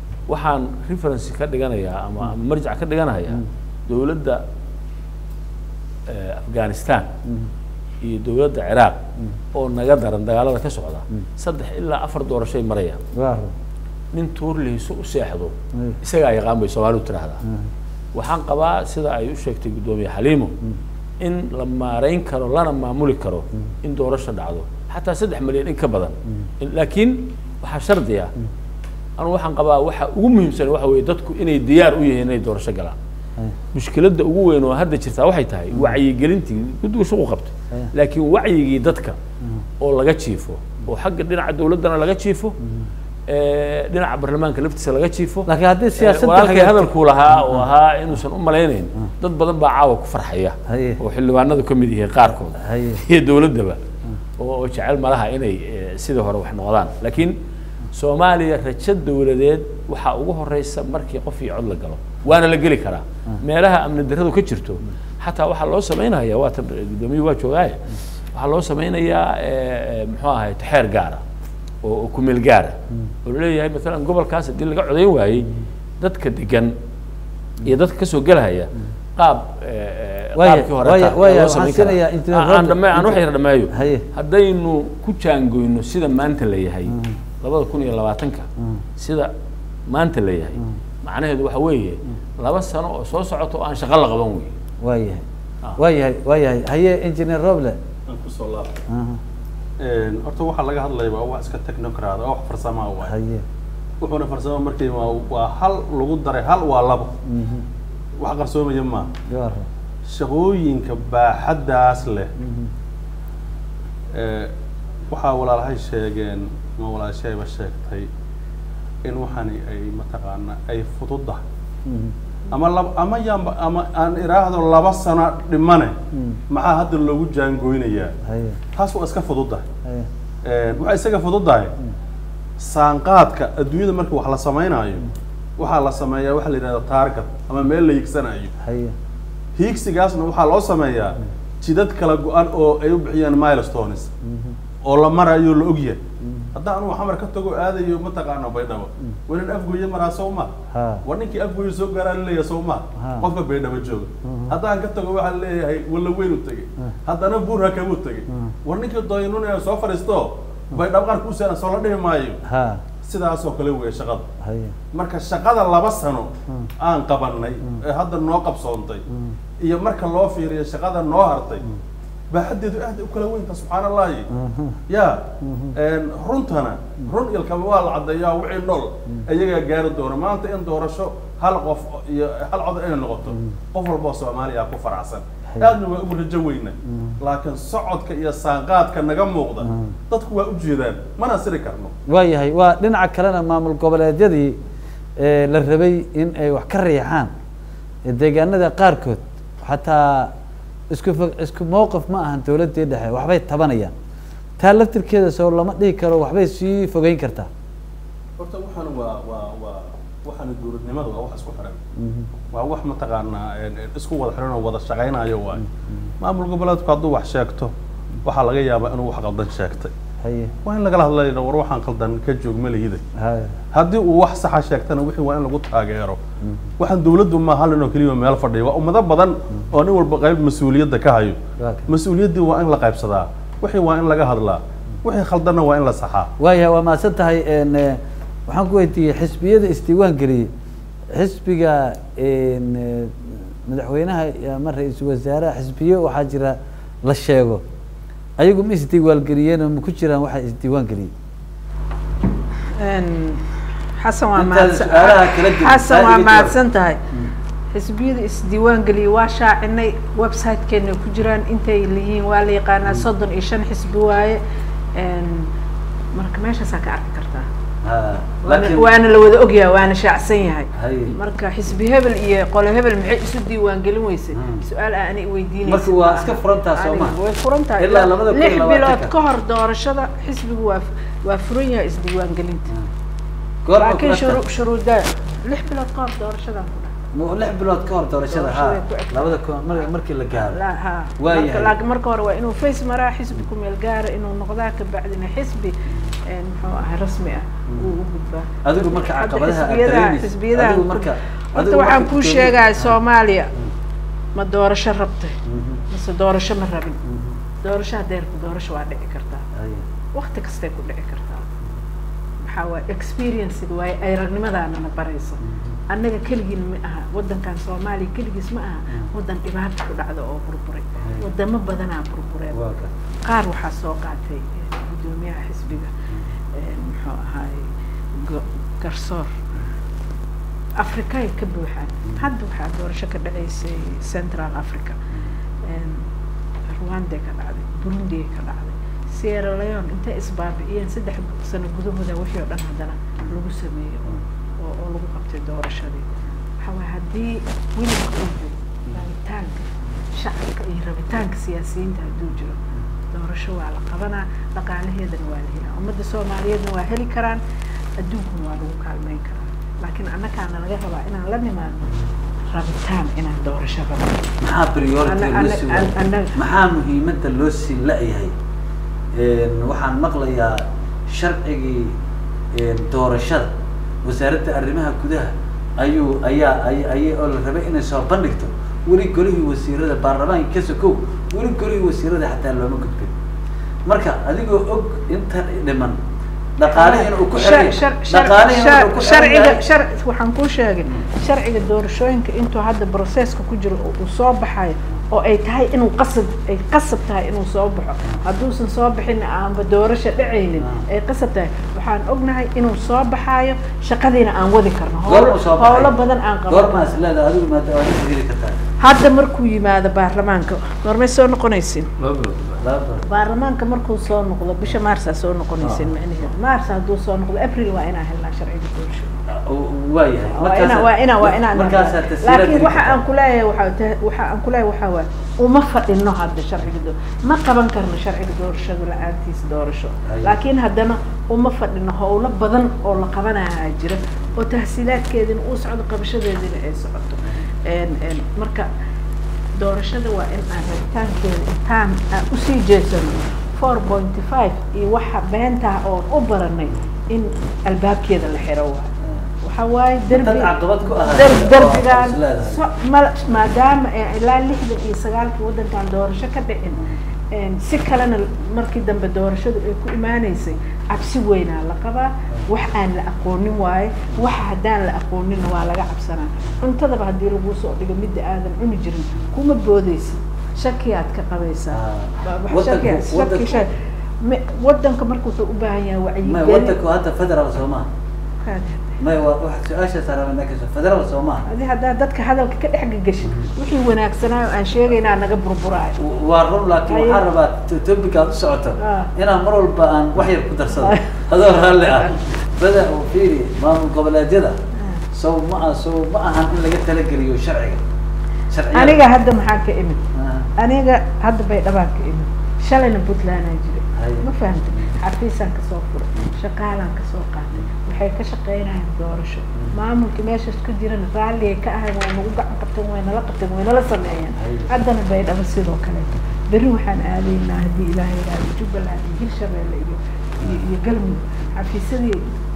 waxaan reference ka dhiganayaa ama marjac ka dhiganayaa dawladda afghanistan iyo dowladda ciraaq oo naga daran dagaalada ka socda saddex ilaa afar doorashay marayaan nin tuurlihiisu u seexdo isagaa yaqaan bay soomaalidu tiraahdaa waxaan qabaa sida ay u sheegtay guddoomiye xaliimo in la maarayn karo lana maamuli karo in doorasho dhacdo xataa saddex milyan in ka badan laakiin waxaa shardi ah anu waxaan qabaa waxa ugu muhiimsan waxa weeye dadku inay diyaar u yihiin inay doorasho galaan mushkiladda ugu weyn oo hadda jirtaa waxay tahay wacyigelintii guddigu shaqo qabtay laakiin wacyigii dadka oo laga jiifo oo xagga dhinaca dowladdana laga jiifo dhinaca barlamaanka laftiisa laga jiifo laakiin haddii siyaasadda walaalkay hadalkuu lahaa oo ahaa inuusan u malaynayn dad badan baa caawa ku farxaya oo xildhibaanadu ka mid yihiin qaarkood iyo dowladdaba oo jecel malaha inay sidii hore wax noqdaan laakiin soomaaliya rajo dowladeed waxaa ugu horeysa markii qof iyo cod la galo waana la geli karaa meelaha amni darradu ka jirto xataa waxaa loo samaynayaa waa tan guddoomiye waa joogaaye waxaa loo samaynayaa muxuu ahay taxeer gaara oo kumeel gaara oo laleeyahay maalan gobolkaas haddii laga codayn waayey dadka degan iyo dadka kasoo gelahaya qaab qaabkii hore aan wax yar dhameeyo haddaynu ku jaangoyno sida maanta la yahay labada kun iyo labaatanka sida maanta la yahay macnaheedu waxa weeye laba sano oo soo socoto oo aan shaqo la qaban wey waayahay waayahay waayahay haye engineer Roble aan ku soo laabtay horta waxaa laga hadlaya waa wax iska technocrat oo wax farsamo ah haye wuxuuna farsamo markii waa hal lagu daray hal waa labo wax qarsoomaya ma shaqooyinka baaxadaas leh waxaa walaalahay sheegeen ma walaashayba sheegtay in waxani ay mataqaana ay fududahay ama laba ama yaanba ama aan iraahdo laba sano dhimane maxaa hadda loogu jaangooynayaa taas waa iska fududahay waxaa isaga fududahay saanqaadka adduunyada marka wax la samaynayo waxaa la sameeyaa waxa la yidhahda target ama meel la hiigsanayo hiigsigaasna waxaa loo sameeyaa jidad kala go-an oo ay u bixiyaan milestones oo la marayo la ogyahay haddaan anu xamar ka tago aadayo mataqaana baydhabo wanin afgooye maraa soo ma war ninkii afgooye soo gaaraa laleeyahay soo ma qofka baydhabo jooga haddaan ka tago waxaa leeyahay walla weyn u tegey haddana buur hakamu tegey war ninkii doynunaya soo fadhiisto baydhabo qaar kuusaana soo la dhihi maayo sidaas oo kale weeye shaqada marka shaqada laba sano aan qabanay ee hadda noo qabsoontay iyo marka loo fiiriyo shaqada noo hartay baaxadeedu aad u kala weynta subxaan allahi ya runtana run ilkaba waa la caddeeyaa wixii nool iyagaa gaari doona maanta in doorasho hal qof iyo hal cod inay noqoto qof walboo soomaaliya ku faracsan aadna waa ugu rajo weyna laakiin socodka iyo saanqaadka naga muuqda dadku waa u jeedaan mana siri karno waayahay waa dhinaca kalena maamul goboleedyadii la rabay in ay wax ka riixaan deegaanada qaarkood xataa isku isku mowqif ma ahan dowladdii dhexe waxbay tabanayaan taa laftirkeeda soo lama dhihi karo waxbay sii fogeyn kartaa horta waxaan waa waa waa waxaan dowladnimada waa wax isku xiran waa wax mataqaanaa isku wada xiran oo wada shaqaynayo waay maamul goboleedku hadduu wax sheegto waxaa laga yaabaa inuu wax qaldan sheegtay waa in lagala hadlayo war waxaan qaldan ka joog ma lihida haddii uu wax saxa sheegtana wixii waa in lagu taageero waxaan dowladdu ma hal inoo keliya meel fadhiyo waa ummado badan oo nin walba qayb mas-uuliyadda ka hayo mas-uuliyaddii waa in la qaybsadaa wixii waa in laga hadlaa wixii khaldanna waa in la saxaa waayahay waa mahadsan tahay waxaan ku weydiiyey xisbiyada isdiiwaan geliyey xisbiga madaxweynaha ama ra-iisul wasaaraha xisbiyo waxaa jira la sheego ayagu ma isdiiwaan geliyeen oo ma ku jiraan waxaa isdiiwaan geliyey xasan waa mahadsan xasan waa mahadsan tahay xisbiyada isdiiwaan geliyey waa shaacinay website-keena ku jiraan intay leeyihiin waa la yaqaanaa soddon iyo shan xisbi waaye marka meeshaasaa ka arki kartaa waana la wada ogyahay waana shaacsan yahay marka xisbi hebel iyo qolo hebel maxay isu diiwaan gelin weysay su-aal aan ani weydiinaysa marka waa iska furantaa soo ma way furantahay ilaa labada lix bilood ka hor doorashada xisbigu waa waa furan yahay isdiiwaan gelinta laakiin shuruu shuruuda lix bilood ka hor doorashada مو لح بلاد كور دورشة ها لا بد كون مر مركي لجار لا ها لكن مركي هو إنه فيس مرا حسبكم يلجار إنه نقداك بعدين حسبي إنه رسمي وجودبه هذا هو مركي عقبتها حسبي هذا هو مركي أنت وحن كل شيء قاعد سوماليا ما دورشة ربطه mase doorasho ma rabin doorasho hadday rabto doorasho waa dhici kartaa waqti kastay ku dhici kartaa maxaa waay experiencega waaye ay ragnimadaanana barayso annaga keligiin ma aha waddankan soomaaliya keligiis ma aha waddan dhibaata ku dhacda oo burburay waddamo badanaa burbureen qaar waxaa soo qaatay guddoomiyaha xisbiga muxuu ahaay garsoor africa ay ka buuxaan hadda waxaa doorasho ka dhacaysay central africa rwanda ka dhacday burundi ka dhacday sierra leone intay isbaabi'iyeen saddex sano gudahooda wixii oo dhan haddana lagu sameeyo oo oo lagu qabtay doorashadii waxaa waay haddii wiilka uu jiro rabitaanka shacabka iyo rabitaanka siyaasiyiinta hadduu jiro doorasho waa la qabanaa dhaqaalaheedana waa la helaa ummadda soomaaliyeedna waa heli karaan adduunkuna waa lagu kaalmeyn karaa laakiin annakaana laga rabaa inaan la nimaadno rabitaan inaan doorasho rabno maxaa priority loo sii maxaa muhiimadda loo sii la-yahay waxaan maqlayaa sharcigii doorashada wasaaradda arrimaha gudaha ayuu ayaa ay ayay oo la rabay inay soo bandhigto weli golihii wasiirada baarlamaanka ka sokow weli golihii wasiirada xataa looma gudbin marka adigoo og inta dhiman dhaqaalihiina uu ku xiray dhaqaalihiina uu ku sharciga shar waxaan kuu sheegay sharciga doorashooyinka intuu hadda processka ku jiro uu soo baxayo oo ay tahay inuu qasab ay qasab tahay inuu soo baxo hadduusan soo bixin aanba doorasho dhacaynin ay qasab tahay waxaan ognahay inuu soo baxayo shaqadiina aan wadi karno howlo badan aan qaban goormaas leedahay adigu maanta waa heli kartaa hadda markuu yimaado baarlamaanka goormay soo noqonaysin baarlamaanka markuu soo noqdo bisha maarsa soo noqonaysin macnaheedu maarsa hadduu soo noqdo april waa inaan helnaa sharciga doorasho waayahay waa ina waa ina waa inaan laakiin waxa aan ku leeyahay waxa waxa aan ku leeyahay waxa waa uma fadhino hadda sharciga doo ma qaban karno sharciga doorashada la-aantiis doorasho laakiin haddana uma fadhino howlo badan oo la qabanayaa jira oo tahsiilaadkeedina uu socdo qabashadeedina ay socoto marka doorashada waa in aan rabitaankeeda intaan aan usii jeesano four point five iyo waxa beentaha oon u baranay in albaabkeeda la xiro waa waxa waaye derbi derbigaan maadaama ilaa lixdan iyo sagaalkii waddankan doorasho ka dhicin si kalena markii dambe doorashadu ay ku imaaneysay cabsi weynaa la qabaa wax aan la aqoonin waaye waxa haddaan la aqooninna waa laga cabsanaa cuntadaba haddii laguu soo dhigo midda aadan cuni jirin kuma boodeysa shakiyaad ka qabaysaa shaki waddanka marka wuxuu u baahan yahay wacyigelin waddanku hadda federal soomaa may wax su-aasha saaramanakasho federal soomaa adi haddaa dadka hadalka ka dhex gagashin wixii wanaagsanaayo aan sheegaynaa naga burburaayo waa run laakiin waxaan rabaa topic aad u socoto inaan mar walba aan wax yar ku darsado adoo raalli ah bada oo fiiri maamul goboleedyada sow ma aha sow ma ahan in laga talageliyo sharciga aniga hadda maxaa ka imid aniga hadda bay dhabaan ka imid shalayna puntland aa jiray ma fahamta xafiisaan kasoo furay shaqaalaan kasoo qaatay waxay ka shaqeynayaan doorasho maamulka meeshaas ka jirana raalligay ka ahayn way nagu gacan qabteen way nala qabteen way nala sameeyeen haddana bay dhaba sidoo kaleeto berri waxaan aadaynaa haddii ilaahay yidhaahdo jubbaland iyo hirshabeelle iyo iyo galmudug xafiisyadii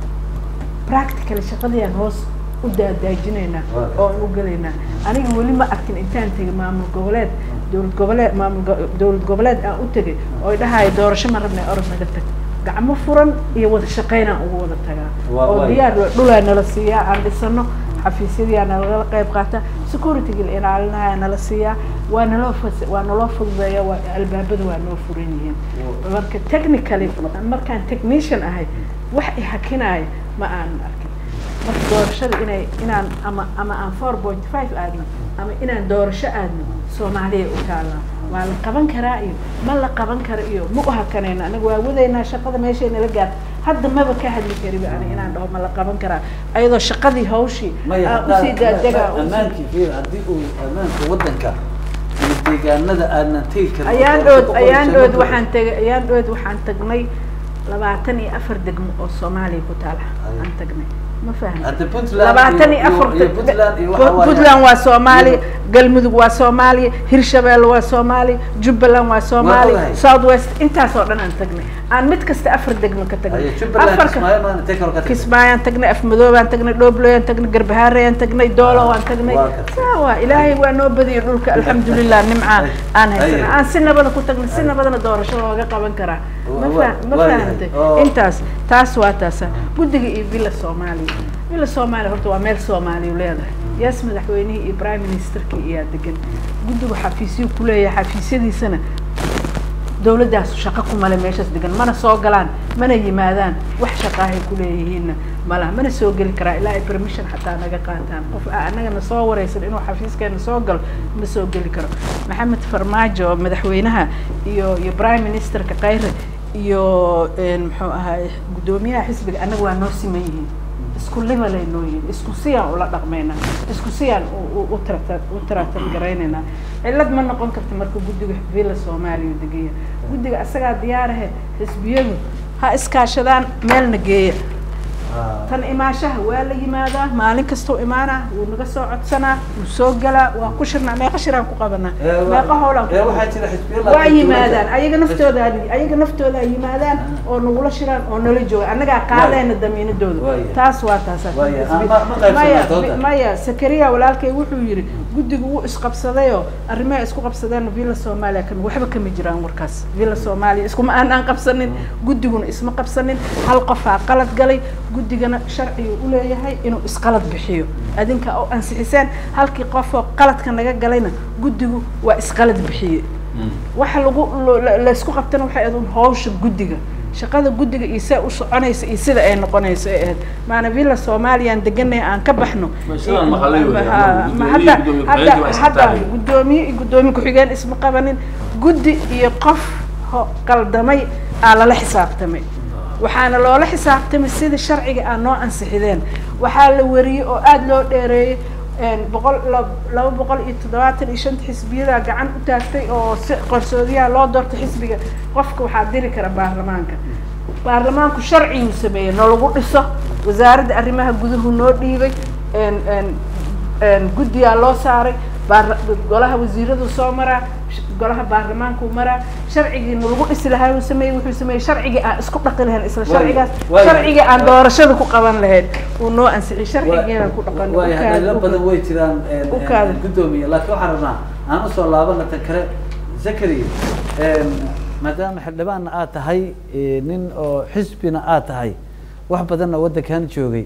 practical shaqadii aan hoos u daadaajinaynaa oo aan u gelaynaa aniga weli ma arkin intaan tegay maamul goboleed dowlad goboleed maamul dowlad goboleed aan u tegay oo ay dhahayo doorasho ma rabnay orod naga tag gacmo furan iyo wada shaqeynaan ugu wada tagaa oo diyaar dhulaa nala siiyaa aan dhisano xafiisyadii aa nalagala qayb qaata security-ga la ilaalinaya nala siiyaa waa naloo waa naloo fududeeya waa albaabada waa noo furan yihiin marka technically markaan technician ahay wax i hakinaayo ma aanan arkin marka doorashada inay inaan ama ama aan four point five aadno ama inaan doorasho aadno soomaaliya u taallaa waa la qaban karaa iyo ma la qaban karo iyo ma u hakanayna anaga waa wadaynaa shaqada meeshay nala gaar hadda maba ka hadli kariba ani inaan dhaho ma la qaban karaa ayadoo shaqadii hawshii usii daadega amaankii fiir haddii uu amaanka waddanka iyo deegaanada aadnan tegi karin ayaan dhood ayaan dhood waxaan tegay ayaan dhood waxaan tagnay labaatan iyo afar degmo oo soomaaliya ku taala aan tagnay ma fahmi labaatan iyo afar puntland waa soomaali galmudug waa soomaaliya hirshabeelle waa soomaaliya jubbaland waa soomaaliya south west intaas oo dhan aan tagnay aan mid kasta afar degmo ka tagnay afarka kismaayaan tagnay afmadoobaan tagnay dhoobloyaan tagnay garbahaareyaan tagnay doolo waan tagnay sawa ilaahay waa noo badiyay dhulka alxamdulilah nimca aan haysana aan si nabada ku tagnay si nabadana doorasho looga qaban karaa ma fahamtay intaas taas waa taasa guddiga iyo villa soomaaliya villa soomaaliya horta waa meel soomaaliya leedahay yaas madaxweynihii iyo prime ministerkii iyaa degan guddigu xafiisyo ku leeyahay xafiisyadiisana dawladdaas shaqo kuma le meeshaas degan mana soo galaan mana yimaadaan wax shaqaahay ku leeyihiinna malaha mana soo geli karaa ilaa ay permission xataa naga qaataan qof annagana soo waraysan inuu xafiiskeena soo galo ma soo geli karo maxamed farmaajo oo madaxweynaha iyo iyo prime ministerka khayre iyo muxuu ahaay guddoomiyaha xisbiga annaga waa noo siman yihiin isku level ay noo yihiin isku siyaan ula dhaqmaynaa isku siyaan u taratan u taratan garaynaynaa cillad ma noqon karta marka guddiga villa soomaaliya degeeya guddiga asagaa diyaarahe xisbiyadu ha iskaashadaan meelna geeya tan imaashaha waa la yimaadaa maalin kastoo imaanaa wuu naga soo codsanaa wuu soo galaa waa ku shirnaa meeqa shiraan ku qabanaa meeqa howlaan waa yimaadaan ayaga naftooda ayaga naftooda ay yimaadaan oo nagula shiraan oo nala jooga annagaa qaadayna damiinadooda taas waa taasa maya maya sakariya walaalkay wuxuu yidhi guddigu wuu isqabsadayoo arrimaha isku qabsadeen villa soomaaliya kan waxba kama jiraan warkaas villa soomaaliya iskuma aan aan qabsanin guddiguna isma qabsanin hal qofaa qalad galay guddigana sharciga u leeyahay inuu isqalad bixiyo adinka oo ansixiseen halkii qofoo qaladka naga galayna guddigu waa isqalad bixiye waxa lagu la isku qabtana waxay ahayd hawsha guddiga shaqada guddiga iyo sida u soconaysa iyo sida ay noqonayso ay ahayd maana villa soomaaliyaan deganay aan ka baxno hadda hadda hadda guddoomiye iyo guddoomiye ku-xigeen isma qabanin guddi iyo qof qaldamay aa lala xisaabtamay waxaana loola xisaabtamay sida sharciga aan noo ansixideen waxaa la wariyey oo aada loo dheereeyey boqol laba boqol iyo toddobaatan iyo shanta xisbiyada gacan u taagtay oo si qarsoodiyaha loo doortay xisbiga qofka waxaa diri kara baarlamaanka baarlamaanku sharciguu sameeyey noolagu dhiso wasaaradda arrimaha guduhu noo dhiibay guddiyaa loo saaray golaha wasiiradu soo maraa golaha baarlamaanku maraa sharcigiina lagu dhisi lahaa uu sameeyey wuxuu sameeyey sharcigii aan isku dhaqi lahayn isla sharcigaas sharcigii aan doorashada ku qaban lahayn uu noo ansixiyey sharcigiina ku dhaqan waayahay badan way jiraan guddoomiye laakiin waxaan rabnaa aan usoo laabana tan kale zakariya maadaama xildhibaanna aad tahay nin oo xisbina aad tahay wax badanna waddankan joogay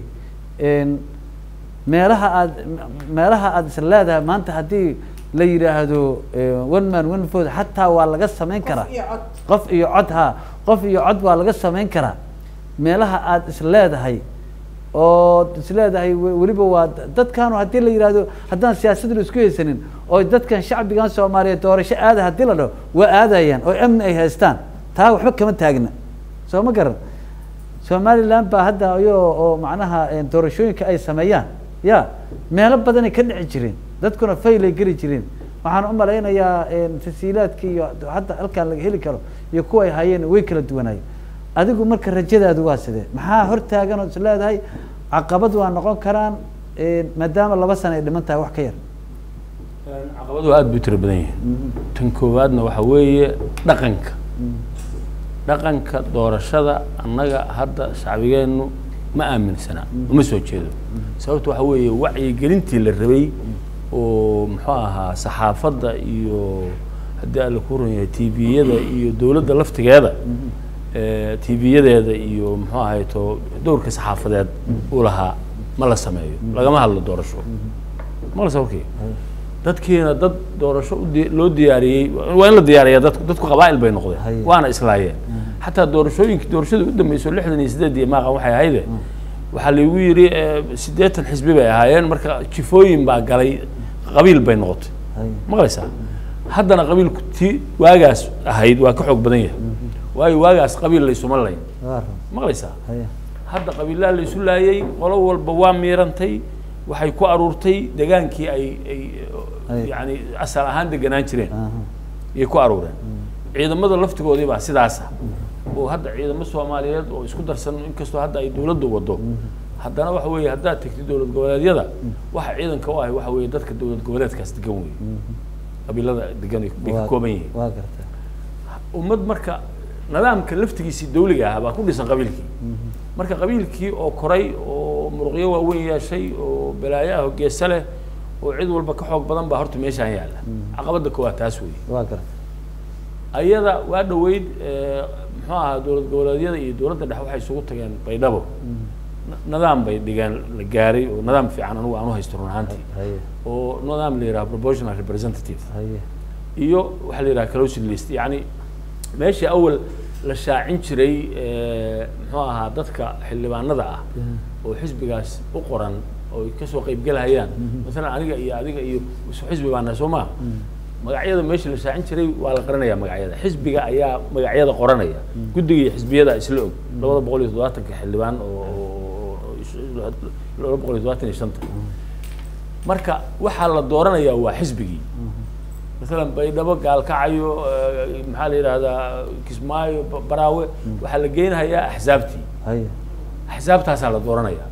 meelaha aad meelaha aad is leedahay maanta haddii la yidhaahdo one man one vote xataa waa laga samayn karaa qof iyo cod ha qof iyo cod waa laga samayn karaa meelaha aad is leedahay oo is leedahay weliba waa dadkan haddii la yidhaahdo haddaan siyaasadda isku haysanin oo dadkan shacbigan soomaaliyeed doorasho aada haddii la dhaho waa aadayaan oo amni ay haystaan taa waxba kama taagna soo ma garan somaliland baa hadda iyo oo macnaha doorashooyinka ay sameeyaan ya meelo badanay ka dhici jireen dadkuna faylay geli jireen waxaan u malaynayaa tasiilaadka iyo hadda halkaan laga heli karo iyo kuwa ay hayeen way kala duwanaayeen adigu marka rajadaadu waa sidee maxaa hortaagan oo is leedahay caqabad waa noqon karaan maadaama laba sano ay dhiman tahay wax ka yar caqabadu aad bay tiro badan yihiin tan koowaadna waxa weeye dhaqanka dhaqanka doorashada annaga hadda shacbigeennu ma aaminsana uma soo jeedo sababta waxa weeye wacyigelintii la rabay oo muxuu ahaa saxaafadda iyo haddii alla ku ron yahay t v-yada iyo dowladda laftigeeda t v-yadeeda iyo muxuu ahay to dowrka saxaafadeed uu lahaa ma la sameeyo lagama hadlo doorasho ma la sawirkii dadkiina dad doorasho loo diyaariyey waa in la diyaariya dad dadku qabaa'il bay noqdeen waana islaayeen xataa doorashooyinki doorashada u dambeysay lixdan iyo sideed iyo maaqan waxay ahayde waxaa laygu yidhi siddeetan xisbi bay ahaayeen marka jifooyin baa galay qabiil bay noqotay maqlaysaa haddana qabiilku tii waagaas ahayd waa ka xoog badan yahay waayo waagaas qabiil la isuma layn maqlaysaa hadda qabiilaha la isu laayay qolo walba waa miirantay waxay ku aruurtay degaankii ay ay yani asal ahaan deganaan jireen iyay ku aruureen ciidamada laftigoodii baa sidaasa oo hadda ciidamo soomaaliyeed oo isku darsan inkastoo hadda ay dowladdu wado haddana waxa weeye haddaad tegtid dowlad goboleedyada waxa ciidanka u ahay waxa weeye dadka dowlad goboleedkaas degan wey qabiilada degan bay ka kooban yihiin waa gartay ummad marka nidaamka laftigiisii dawliga ah baa ku dhisan qabiilkii marka qabiilkii oo koray oo muruqyo waaweyn yeeshay oo balaayo ah oo geesa leh oo cid walba ka xoog badan baa horta meeshaan yaalla caqabadda koowaad taas wey waa gartay ayada waa dhaweyd muxuu ahaa dowlad goboleedyada iyo dowladda dhexe waxay isugu tageen baydhabo nidaam bay dhigeen la gaaray oo nidaam fiican anigu aan u haysto run ahaantii oo nidaam la yidhaha proportional representative iyo waxaa la yidhaha closing list yacni meeshii awal la shaacin jiray muxuu ahaa dadka xildhibaanada ah oo xisbigaas u qoran oo kasoo qaybgelahayaan masalan aniga iyo adiga iyo isu xisbi baana soo maaha magacyada meesha la shaacin jiray waa la qaranayaa magacyada xisbiga ayaa magacyada qoranaya guddiga iyo xisbiyada isla og labada boqol iyo toddobaatanka xildhibaan oo laba boqol iyo toddobaatan iyo shanta marka waxaa la dooranayaa waa xisbigii masalan baydhabo gaalkacayo maxaa la yidhahdaa kismaayo baraawe waxaa la geynahayaa axsaabtii axsaabtaasaa la dooranayaa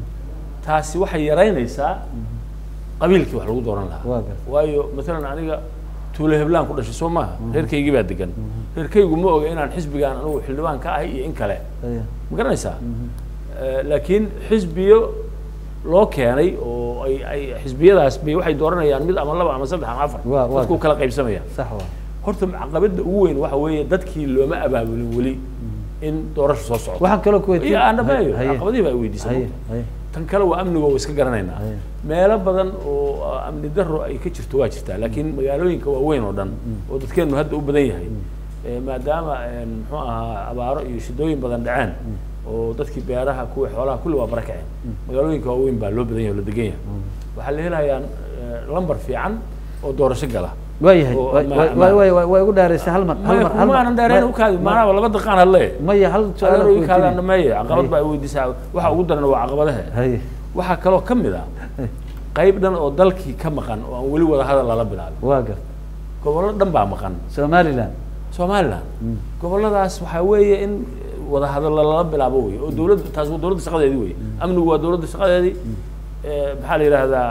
taasi waxay yaraynaysaa qabiilkii wax lagu dooran lahaa waayo masalan aniga tuule heblaan ku dhashay soo maaha reerkaygii baa degan reerkaygu ma oga inaan xisbigaan anigu xildhibaan ka ahay iyo in kale ma garanaysaa laakiin xisbiyo loo keenay oo ay ay xisbiyadaas bay waxay dooranayaan mid ama laba ama saddex ama afar dadku kala qaybsamayaan horta caqabadda ugu weyn waxa weeye dadkii looma abaabulin weli in doorasho soo socdo waxaan kaloo ku weydiin aan dhameeyo caqabadii baa weydiisay tan kale waa amniga oo iska garanaynaa meelo badan oo amni darro ay ka jirto waa jirtaa laakiin magaalooyinka waaweyn oo dhan oo dadkeenu hadda u badan yahay maadaama muxuu ahaa abaaro iyo shidooyin badan dhaceen oo dadkii beeraha kuwa xoolaha kulli waa barakaceen magaalooyinka waaweyn baa loo badan yahay oo la degan yahay waxaa la helayaa lambar fiican oo doorasho gala waayahay way way ugu dheeraysay hal mar hal mar hal mar dheereen u kaadi maana laba daqiiqan hadle maya hal su'aal oo kaadaan dhameeyay caqabad baa weydiisaa waxa ugu daran waa caqabadaha waxa kaloo kamid ah qayb dhan oo dalkii ka maqan oo aan weli wada hadal lala bilaabin waa gar gobollo dhan baa maqan Somaliland Somaliland gobolladaas waxa weeye in wada hadal lala bilaabo weeye oo dawladda taas waa dawladda shaqadeedii weeye amnigu waa dawladda shaqadeedii maxaa la yiraahdaa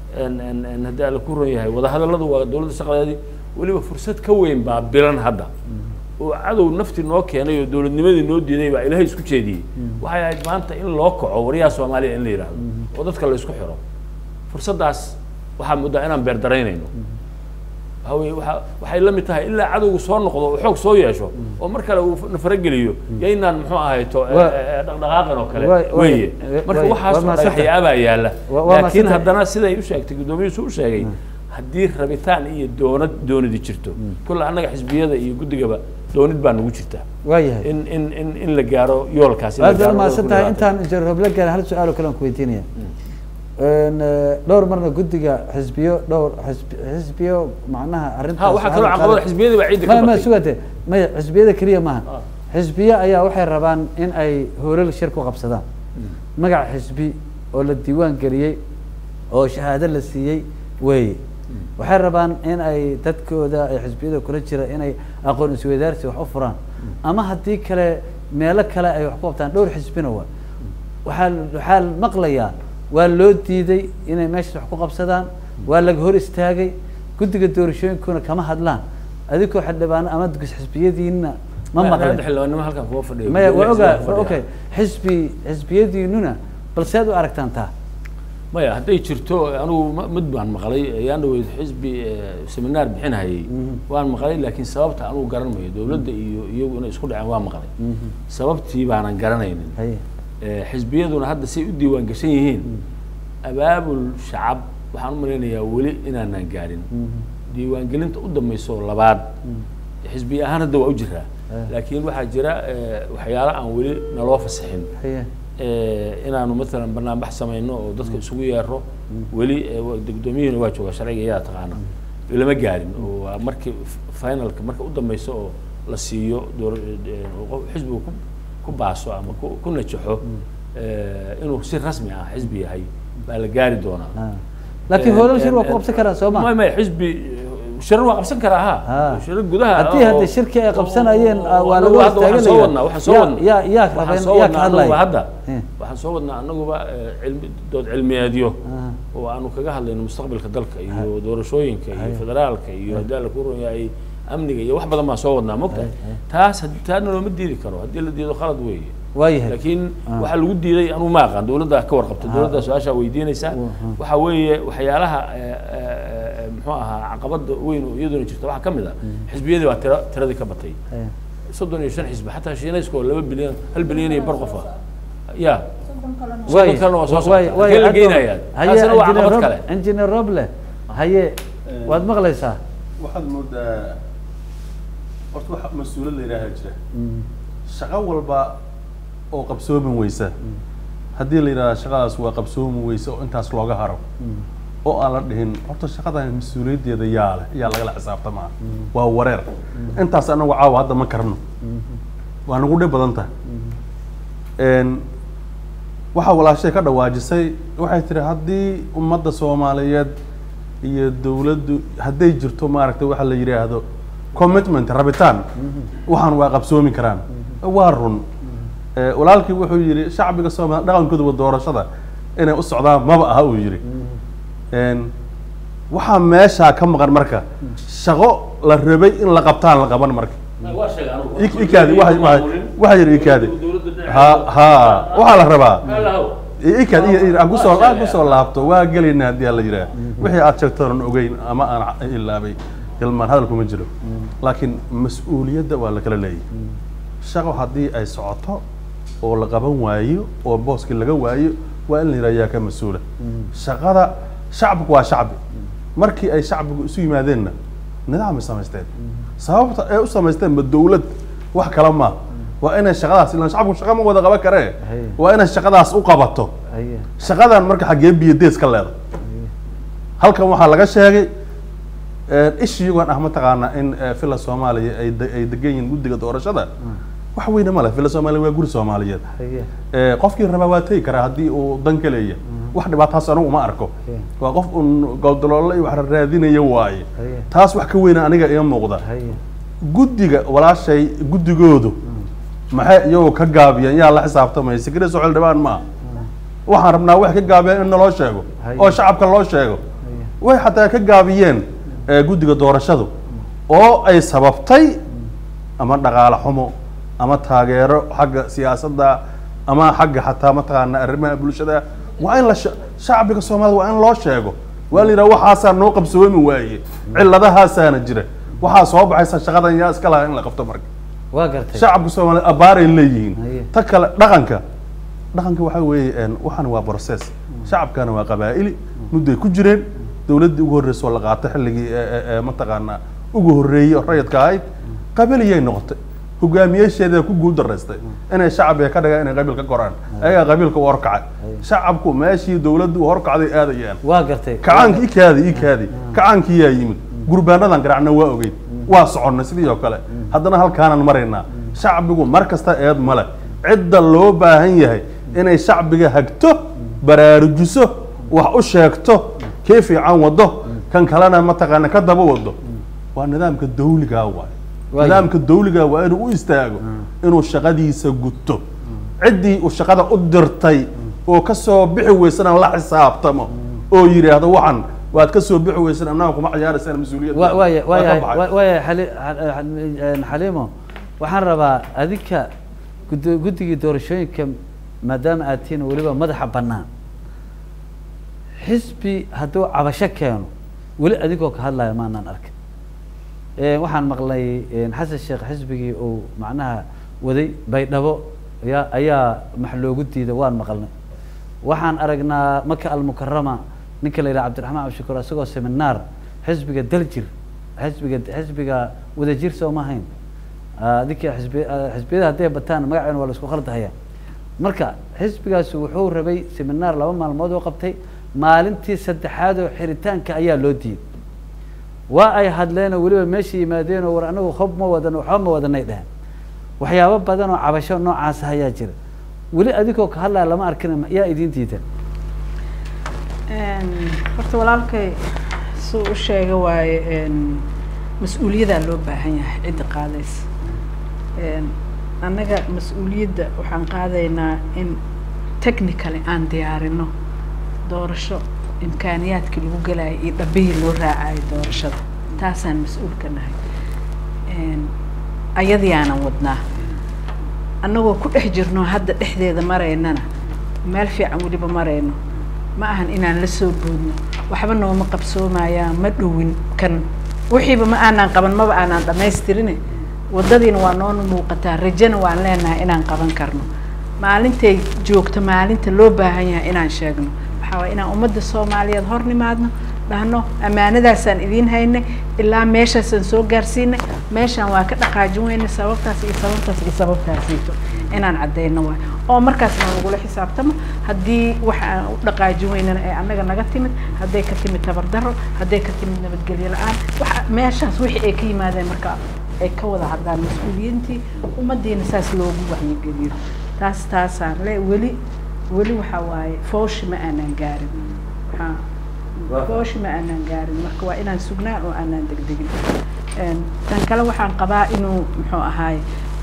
ان هذا الكورن يهاي وده هذا اللي هو دولة الشغلة هذه واللي فرصة كوين بابلان هذا وعدو نفط النوك يعني دولة نمدي النود دي بقى إلهي يسكت شدي وهاي ما أنت إن لوك عوريا سومالي إن ليرا وده كله يسكت حرام فرصة داس وحمد أنا بردرين إنه هو وحي لم يتها إلا عدو صار نقضه وحوك صويا شو ومركا لو نفرق ليه يينا محوها هاي تو دقاقنا وكله ويه مركا وحاس صحي أبا يلا لكن هذا سيدا يوشك تقدمي سو شيء هدير ربيتان إيه دونت دون دي شرتو كل عنا حزبية ده يقول دقبا دونت بان وجرته ويه إن إن إن إن لجارو يول كاسي هذا ما ستها أنت نجرب لك هل سؤال كلام كويتينيا ان دور مرنا قدقة حزبيو دور حزب حزبيو معناها أرنتها ها واحد كانوا عقبات حزبية دي بعيدة ما ما سوته ما حزبية كريه ما حزبية أيها وحي ربان إن أي هورل الشركة قبصدان مقع حزبي ولا الديوان كريه أو شهادة للسيء وي وحي ربان إن أي تدكو ذا حزبية كل شيء إن أي أقول نسوي دارسي وحفران أما هديك كلا مالك كلا أي حقوقتان دور حزبين هو وحال وحال مقليان واللو ديدي إنay meesha wax ku qabsadaan waa laga hor istaagay guddiga doorashooyinkuna kama hadlaan adiko xildhibaan ama dugis xisbiyadiina ma maqleen xildhibaanimo halkan kuwa fadhiyo ma waa ogaa okay xisbi xisbiyadiinuna bal saad u aragtaan taa maya haday jirto anigu mid baan maqlay ayaan dhaweyd xisbi seminar bixinayay waan maqlay laakiin sababta anigu garan maayo dawladda iyo iyagu inay isku dhaceen waa maqlay sababtii baanan garanaynin xisbiyaduna hadda say u diiwaan gashan yihiin abaabul shacab waxaan u malaynayaa weli inaanan gaarin diiwaangelinta u dambayso labaad xisbi ahaan hadda waa u jiraa laakiin waxaa jira waxyaalo aan weli naloo fasaxin inaanu maalan barnaamij samayno oo dadka isugu yeero weli guddoomiyuhuna waa jooga sharciga iyaa taqaana lama gaarin oo markii finalka marka u dambayso oo la siiyo xisbigu ku baaso ama ku najaxo inuu si rasmi ah xisbi yahay baa la gaari doonaa laakiin hoolan shir waa ku qabsan karaa Soomaa ma ma xisbi shirar waa qabsan karaa ha shirar gudaha haddii hadda shirki ay qabsanayeen waa lagu waxaan soo wadnaa waxaan soo wadnaa yaa yaa rabeen yaa ka hadlaya hadda waxaan soo wadnaa annaguba cilmi dood cilmiyeedyo oo aanu kaga hadlayno mustaqbalka dalka iyo doorashooyinka iyo federaalka iyo haddii la ku run yahay amniga iyo wax badan baan soo wadnaa mogtahay taas taana looma diidi karo haddii la diido qalad weeye waayahay laakiin waxaa lagu diiday anuu ma aqaan dowladda ka warqabta dowladda su-aashaa weydiinaysa waxa weeye waxyaalaha muxuu ahaa caqabada weyn oo iyaduna jirta waxaa ka mid ah xisbiyadii waa tira tiradii ka batay soddon iyo shan xisbi xataa shiinayska oo laba bilyan hal bilyan iyo bar qof ah ya soddon kalena waa soo socota kee la geynayaa taasina waa caqabad kale engineer roble haye waad maqlaysaa waxaad moodaa horta waxa mas-uulad la yidhaaha jira shaqo walba oo qabsoomin weysa haddii la yidhahda shaqadaas waa qabsoomi weysa oo intaas looga haro oo aan la dhihin horta shaqadan mas-uuliyaddeeda yaa leh yaa lagala xisaabtamaa waa wareer intaas anagu caawa hadda ma karno waa nagu dhib badan tahay waxaa walaashay ka dhawaajisay waxay tiri haddii ummadda soomaaliyeed iyo dawladdu hadday jirto maaragtay waxa la yidhaahdo commitment rabitaan waxaan waa qabsoomi karaan waa run walaalkii wuxuu yidhi shacbiga soomaaliya dhaqankooda doorashada inay u socdaan maba aha uu yidhi waxaa meeshaa ka maqan marka shaqo la rabay in la qabtaan la qaban marka ikaadi waxa yidhi ikaadi ha ha waxaa la rabaa ikaadi aan kusoo aan kusoo laabto waa gelayna haddii la yidhaah wixii aad sheegtoon ogeyn ama aan ilaabay ilmaan hadalku ma jiro laakiin mas-uuliyadda waa la kala leeyahay shaqo haddii ay socoto oo la qaban waayo oo booskii laga waayo waa in la yidhaha yaa ka mas-uula shaqada shacbigu waa shacbi markii ay shacbigu isu yimaadeenna nidaam ay samaysteen sababta ay u samaysteen ma dawlad wax kale ma waa inay shaqadaas ilaan shacbigu shaqa ma wada qaban karee waa inay shaqadaas u qabato shaqadan marka xaggee biyo dees ka leeda halkan waxaa laga sheegay ishiigan ah mataqaanaa in villa soomaaliya ay ay degan yihiin guddiga doorashada wax weyne ma leh villa soomaaliya waa guri soomaaliyeed qofkii rabaa waa tegi karaa haddii uu dan ka leeya wax dhibaataas anigu uma arko waa qof un goldaloole iyo wax raadinaya waaye taas wax ka weyna aniga iga muuqda guddiga walaashay guddigoodu maxay iyagoo ka gaabiyeen yaa la xisaabtamaya sikre soo xildhibaan ma waxaan rabnaa wax ka gaabiyeen in naloo sheego oo shacabka loo sheego way xataa ka gaabiyeen guddiga doorashadu oo ay sababtay ama dhaqaale xumo ama taageero xagga siyaasadda ama xagga xataa mataqaana arrimaha bulshada waa in la shacbiga soomaalida waa in loo sheego waa la yidhaha waxaasaa noo qabsoomi waaye cilladahaasaana jira waxaa soo baxaysa shaqadan yaa iska lahaa in la qabto marka waa gartay shacabka soomaaliyed abaaray leeyihiin ta kale dhaqanka dhaqanka waxaa weeye waxaan waa process shacabkana waa qabaa'ili mudday ku jireen dawladdii ugu horreysay oo la qaatay xilligii mataqaanaa ugu horreeyey oo rayidka ahayd qabiliyay noqotay hogaamiyeyaasheeda ku guul daraystay inay shacbiga ka dhagaan inay qabiil ka koraan ayagaa qabiilka u horkacay shacabku meeshii dawladdu u horkacday aadayaan waa gartay kacaanki ikaadi ikaadi kacaankii yaa yimid gurbaanadan garacna waa ogeyd waa soconnay sidii oo kale haddana halkaanaan maraynaa shacbigu mar kasta eed male cidda loo baahan yahay inay shacbiga hagto baraarujiso wax u sheegto kee fiican wado kan kalena mataqaana ka daba wado waa nidaamka dawligaa waay nidaamka dawligaa waa inuu u istaago inuu shaqadiisa guto ciddii uu shaqada u dirtay oo ka soo bixi weysana la xisaabtamo oo yidhaahdo waxan waad ka soo bixi weysan annaga kuma ciyaaraysaan mas-uuliyadda waaya waaya waaya xaliimo waxaan rabaa adinka gud guddigii doorashooyinka maadaama aad tihiin weliba madaxa bannaan xisbi hadduu cabasho keeno weli adigoo ka hadlaya maanaan arkin waxaan maqlay xasan sheekh xisbigii uu macnaha waday baydhabo ya ayaa max loogu diiday waan maqalnay waxaan aragnaa maka almukarama ninka la yidhaha cabdiraxmaan cabdishakuur isagoo seminaar xisbiga daljir xisbiga xisbiga wadajir soo ma ahayn adinka xisbi xisbiyada hadday bataan magaceena waa la isku khaldahaya marka xisbigaasi wuxuu rabay seminaar laba maalmood oo qabtay maalintii saddexaad oo xiritaanka ayaa loo diiday waa ay hadleenoo weliba meesha yimaadeen oo war anagu hob ma wadan waxba ma wadanay dheheen waxyaabo badan oo cabasho noocaas ayaa jira weli adigoo ka hadlaya lama arkin yaa idin diidan horta walaalkay soo u sheega waaye mas-uuliyaddaa loo baahan yahay cidda qaadaysa annaga mas-uuliyadda waxaan qaadaynaa in technically aan diyaarino doorasho imkaaniyaadkii lagu gelayo iyo dhabihii loo raacayo doorashada taasaan mas-uul ka nahay ayadiyaanan wadnaa annagoo ku dhex jirno hadda dhexdeeda maraynana meel fiican weliba marayno ma ahan inaan la soo boodno waxba nooma qabsoomayaa ma dhowin kan wixiiba ma aanaan qaban maba aanaan dhamaystirin waddadiina waa noona muuqataa rajana waan leenahay inaan qaban karno maalintay joogto maalinta loo baahan yahay inaan sheegno waxaa waay inaan ummadda soomaaliyeed hor nimaadno dhahno ammaanadaasaan idiin haynay ilaa meeshaasaan soo gaarsiinay meeshaan waa ka dhaqaajin weynay sababtaas iyo sababtaas iyo sababtaasiito inaan caddayno waay oo markaasna lagula xisaabtamo haddii waxa aan u dhaqaajin weynana ee annaga naga timid hadday ka timid tabardaro hadday ka timid nabadgelyo la-aan waxa meeshaas wixii ay ka yimaadeen marka ay ka wada hadlaan mas-uuliyiintii ummaddiina saas loogu wacyigeliyo taas taasaan le weli weli waxaa waaye fooshi ma aanaan gaarin waxaa fooshi ma aanaan gaarin marka waa inaan sugnaan oo aanaan degdegin tan kale waxaan qabaa inuu muxuu ahaay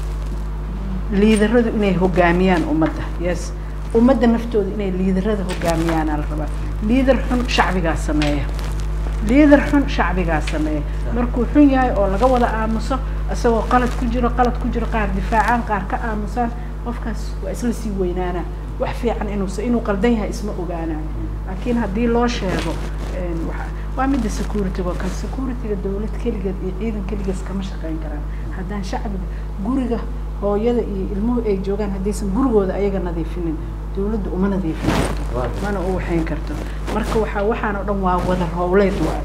liidaradu inay hogaamiyaan ummadda yes ummadda naftooda inay liidarada hogaamiyaanaa la rabaa liidar xun shacbigaa sameeya liidar xun shacbigaa sameeya markuu xun yahay oo laga wada aamuso isagoo qalad ku jiro qalad ku jiro qaar difaacaan qaar ka aamusaan qofkaas waa isla sii weynaanaa wax fiican inuusa inuu qaldan yahay isma ogaanayo laakiin haddii loo sheego waa midda security waa kan securityga dawlad keligeed iyo ciidan keligees kama shaqeyn karaan haddaan shacbiga guriga hooyada iyo ilmuhu ay joogaan haddaysan gurigooda ayaga nadiifinin dawladda uma nadiifin karto mana u waxayn karto marka waxaa waxaan oo dhan waa wada howleed waay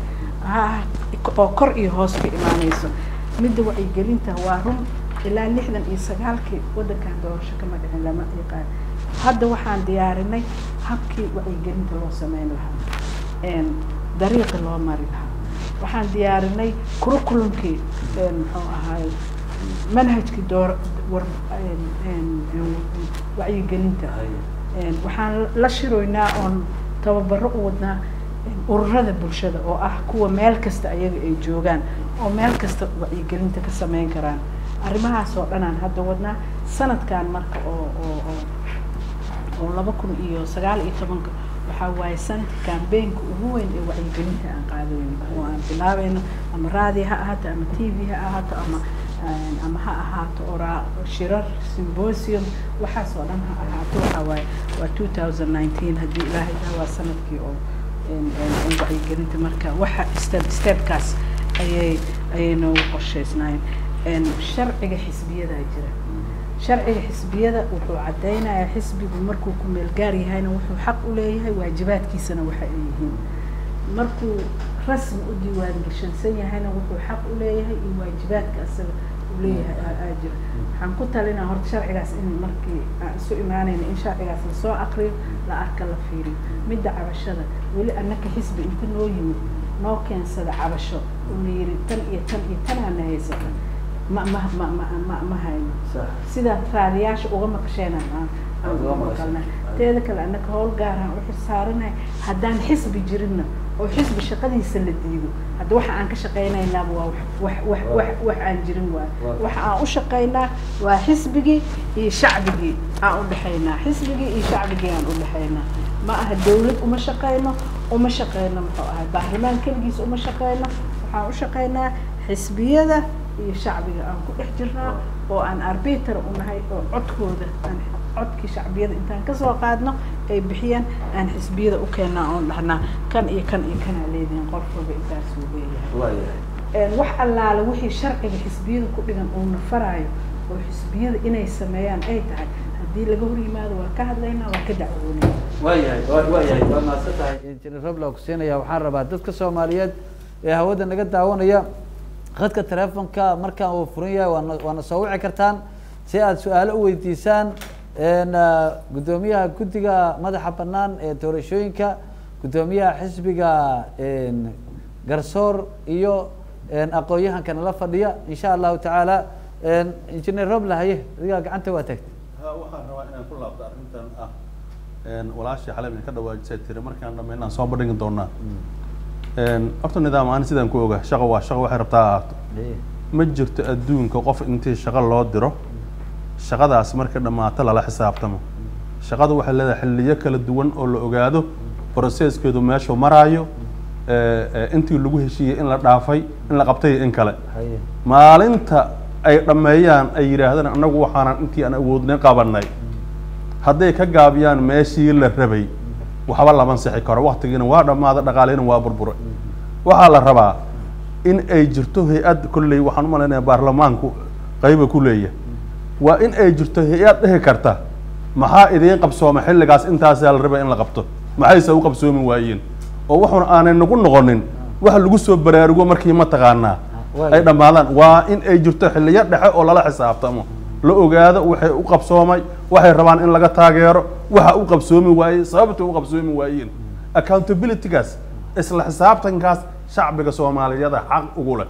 oo kor iyo hoos ka imaanayso midda wacyigelinta waa run ilaa lixdan iyo sagaalkii waddankan doorasho kama dhicin lama yaqaan hadda waxaan diyaarinay habkii wacyigelinta loo sameyn lahaa dariiqi loo mari lahaa waxaan diyaarinay curriculumkii muxuu ahaay manhajkii door war wacyigelinta waxaan la shiroynaa oon tababaro u wadnaa ururada bulshada oo ah kuwa meel kasta ayaga ay joogaan oo meel kasta wacyigelinta ka sameyn karaan arrimahaas oo dhanaan hadda wadnaa sanadkan marka oo oo oo oo laba kun iyo sagaal iyo tobanka waxaa waaye sanadka campaignka ugu weyn ee wacyigelinta aan qaadayno oo aan bilaabayno ama raadi ha ahaato ama t v ha ahaato ama ama ha ahaato oraa shirar symposium waxaas oo dhan ha ahaato waxaa waaye waa two thousand nineteen haddii ilaahay daa waa sanadkii oo wacyigelinta marka waxa step stepkaas ayay ayay noogu qorshaysnaayeen sharciga xisbiyadaa jira sharciga xisbiyada wuxuu caddaynayaa xisbigu markuu ku meel gaar yahayna wuxuu xaq u leeyahay waajibaadkiisana waxa ay yihiin markuu rasmi u diiwaan gashansan yahayna wuxuu xaq u leeyahay iyo waajibaadka asaga u leeyahay aa jira waxaan ku talinaa horta sharcigaas in markii aan isu imaanayna in sharcigaas lasoo aqriyo la arka la fiiriyo midda cabashada weli annaka xisbi inta noo yimid noo keensada cabasho oo la yiri tan iyo tan iyo tan aana haysata ma ma ma ma ma ma hayno sida raadiyaasha uga maqasheenan aan maqalna teeda kale annaka howl gaaraan u xisaaranahay haddaan xisbi jirinna oo xisbi shaqadiisa la diido hadda waxa aan ka shaqaynaynaa waa wax wax wax wax aan jirin waa waxa aan u shaqaynaa waa xisbigii iyo shacbigii aan u dhaxaynaa xisbigii iyo shacbigii aan u dhaxaynaa ma aha dawlad uma shaqayno uma shaqayno muxuu ahay baarlamaan keligiis uma shaqayno waxaan u shaqaynaa xisbiyada iyo shacbiga aan ku dhex jirnaa oo aan arbiter u nahay oo codkooda aan codkii shacbiyada intaan kasoo qaadno ay bixiyaan aan xisbiyada u keennaa oon dhahnaa kan iyo kan iyo kanaa leedihin qof walba intaasuu leeyahay wax allaale wixii sharciga xisbiyada ku dhigan uuna faraayo oo xisbiyada inay sameeyaan ay tahay haddii laga hor yimaado waa ka hadlaynaa waa ka dacwoonaya waayahay waayahay waa mahadsan tahay injineer robla kusiinaya waxaan rabaa dadka soomaaliyeed ee hawada naga daawanaya khadka telefonka markaan uu furan yahay waana waana soo wici kartaan si aad su-aalo u weydiisaan guddoomiyaha guddiga madaxa bannaan ee doorashooyinka guddoomiyaha xisbiga garsoor iyo aqoon-yahanka nala fadhiya insha allahu tacaala injineer roble haye adigaa gacanta waa tagtay waxaan rabaa inaan ku laabto arrintan ah walaashii xalay ka dhawaajisay tiri markaan dhameynaan soo bandhigi doonaa horta nidaam aan sidaan ku ogaa shaqo waa shaqo waxay rabtaa ahaato ma jirto adduunka qof intii shaqo loo diro shaqadaas marka dhamaato lala xisaabtamo shaqada waxay leedahay xilliyo kala duwan oo la ogaado processkeedu meesha maraayo intii lagu heshiiyey in la dhaafay in la qabtay in kale maalinta ay dhameeyaan ay yiraahdaan anagu waxaanan intii aan awoodnay qabanay hadday ka gaabiyaan meeshii la rabay waxba lama ansixi karo waqtigiina waa dhamaada dhaqaaleena waa burbura waxaa la rabaa in ay jirto hay-ad kolley waxaan u malaynayaa baarlamaanku qayba ku leeyahay waa in ay jirto hay-ad dhihi karta maxaa idiin qabsooma xilligaas intaasaa la rabay in la qabto maxayse u qabsoomi waayeen oo waxuna aanay nagu noqonin waxa lagu soo baraarugo markii ma taqaanaa ay dhammaadaan waa in ay jirto xilliyo dhexe oo lala xisaabtamo la ogaado waxay u qabsoomay waxay rabaan in laga taageero waxa u qabsoomi waayey sababta u qabsoomi waayeen accountability-gaas isla xisaabtankaas shacbiga Soomaaliyada xaq ugu leh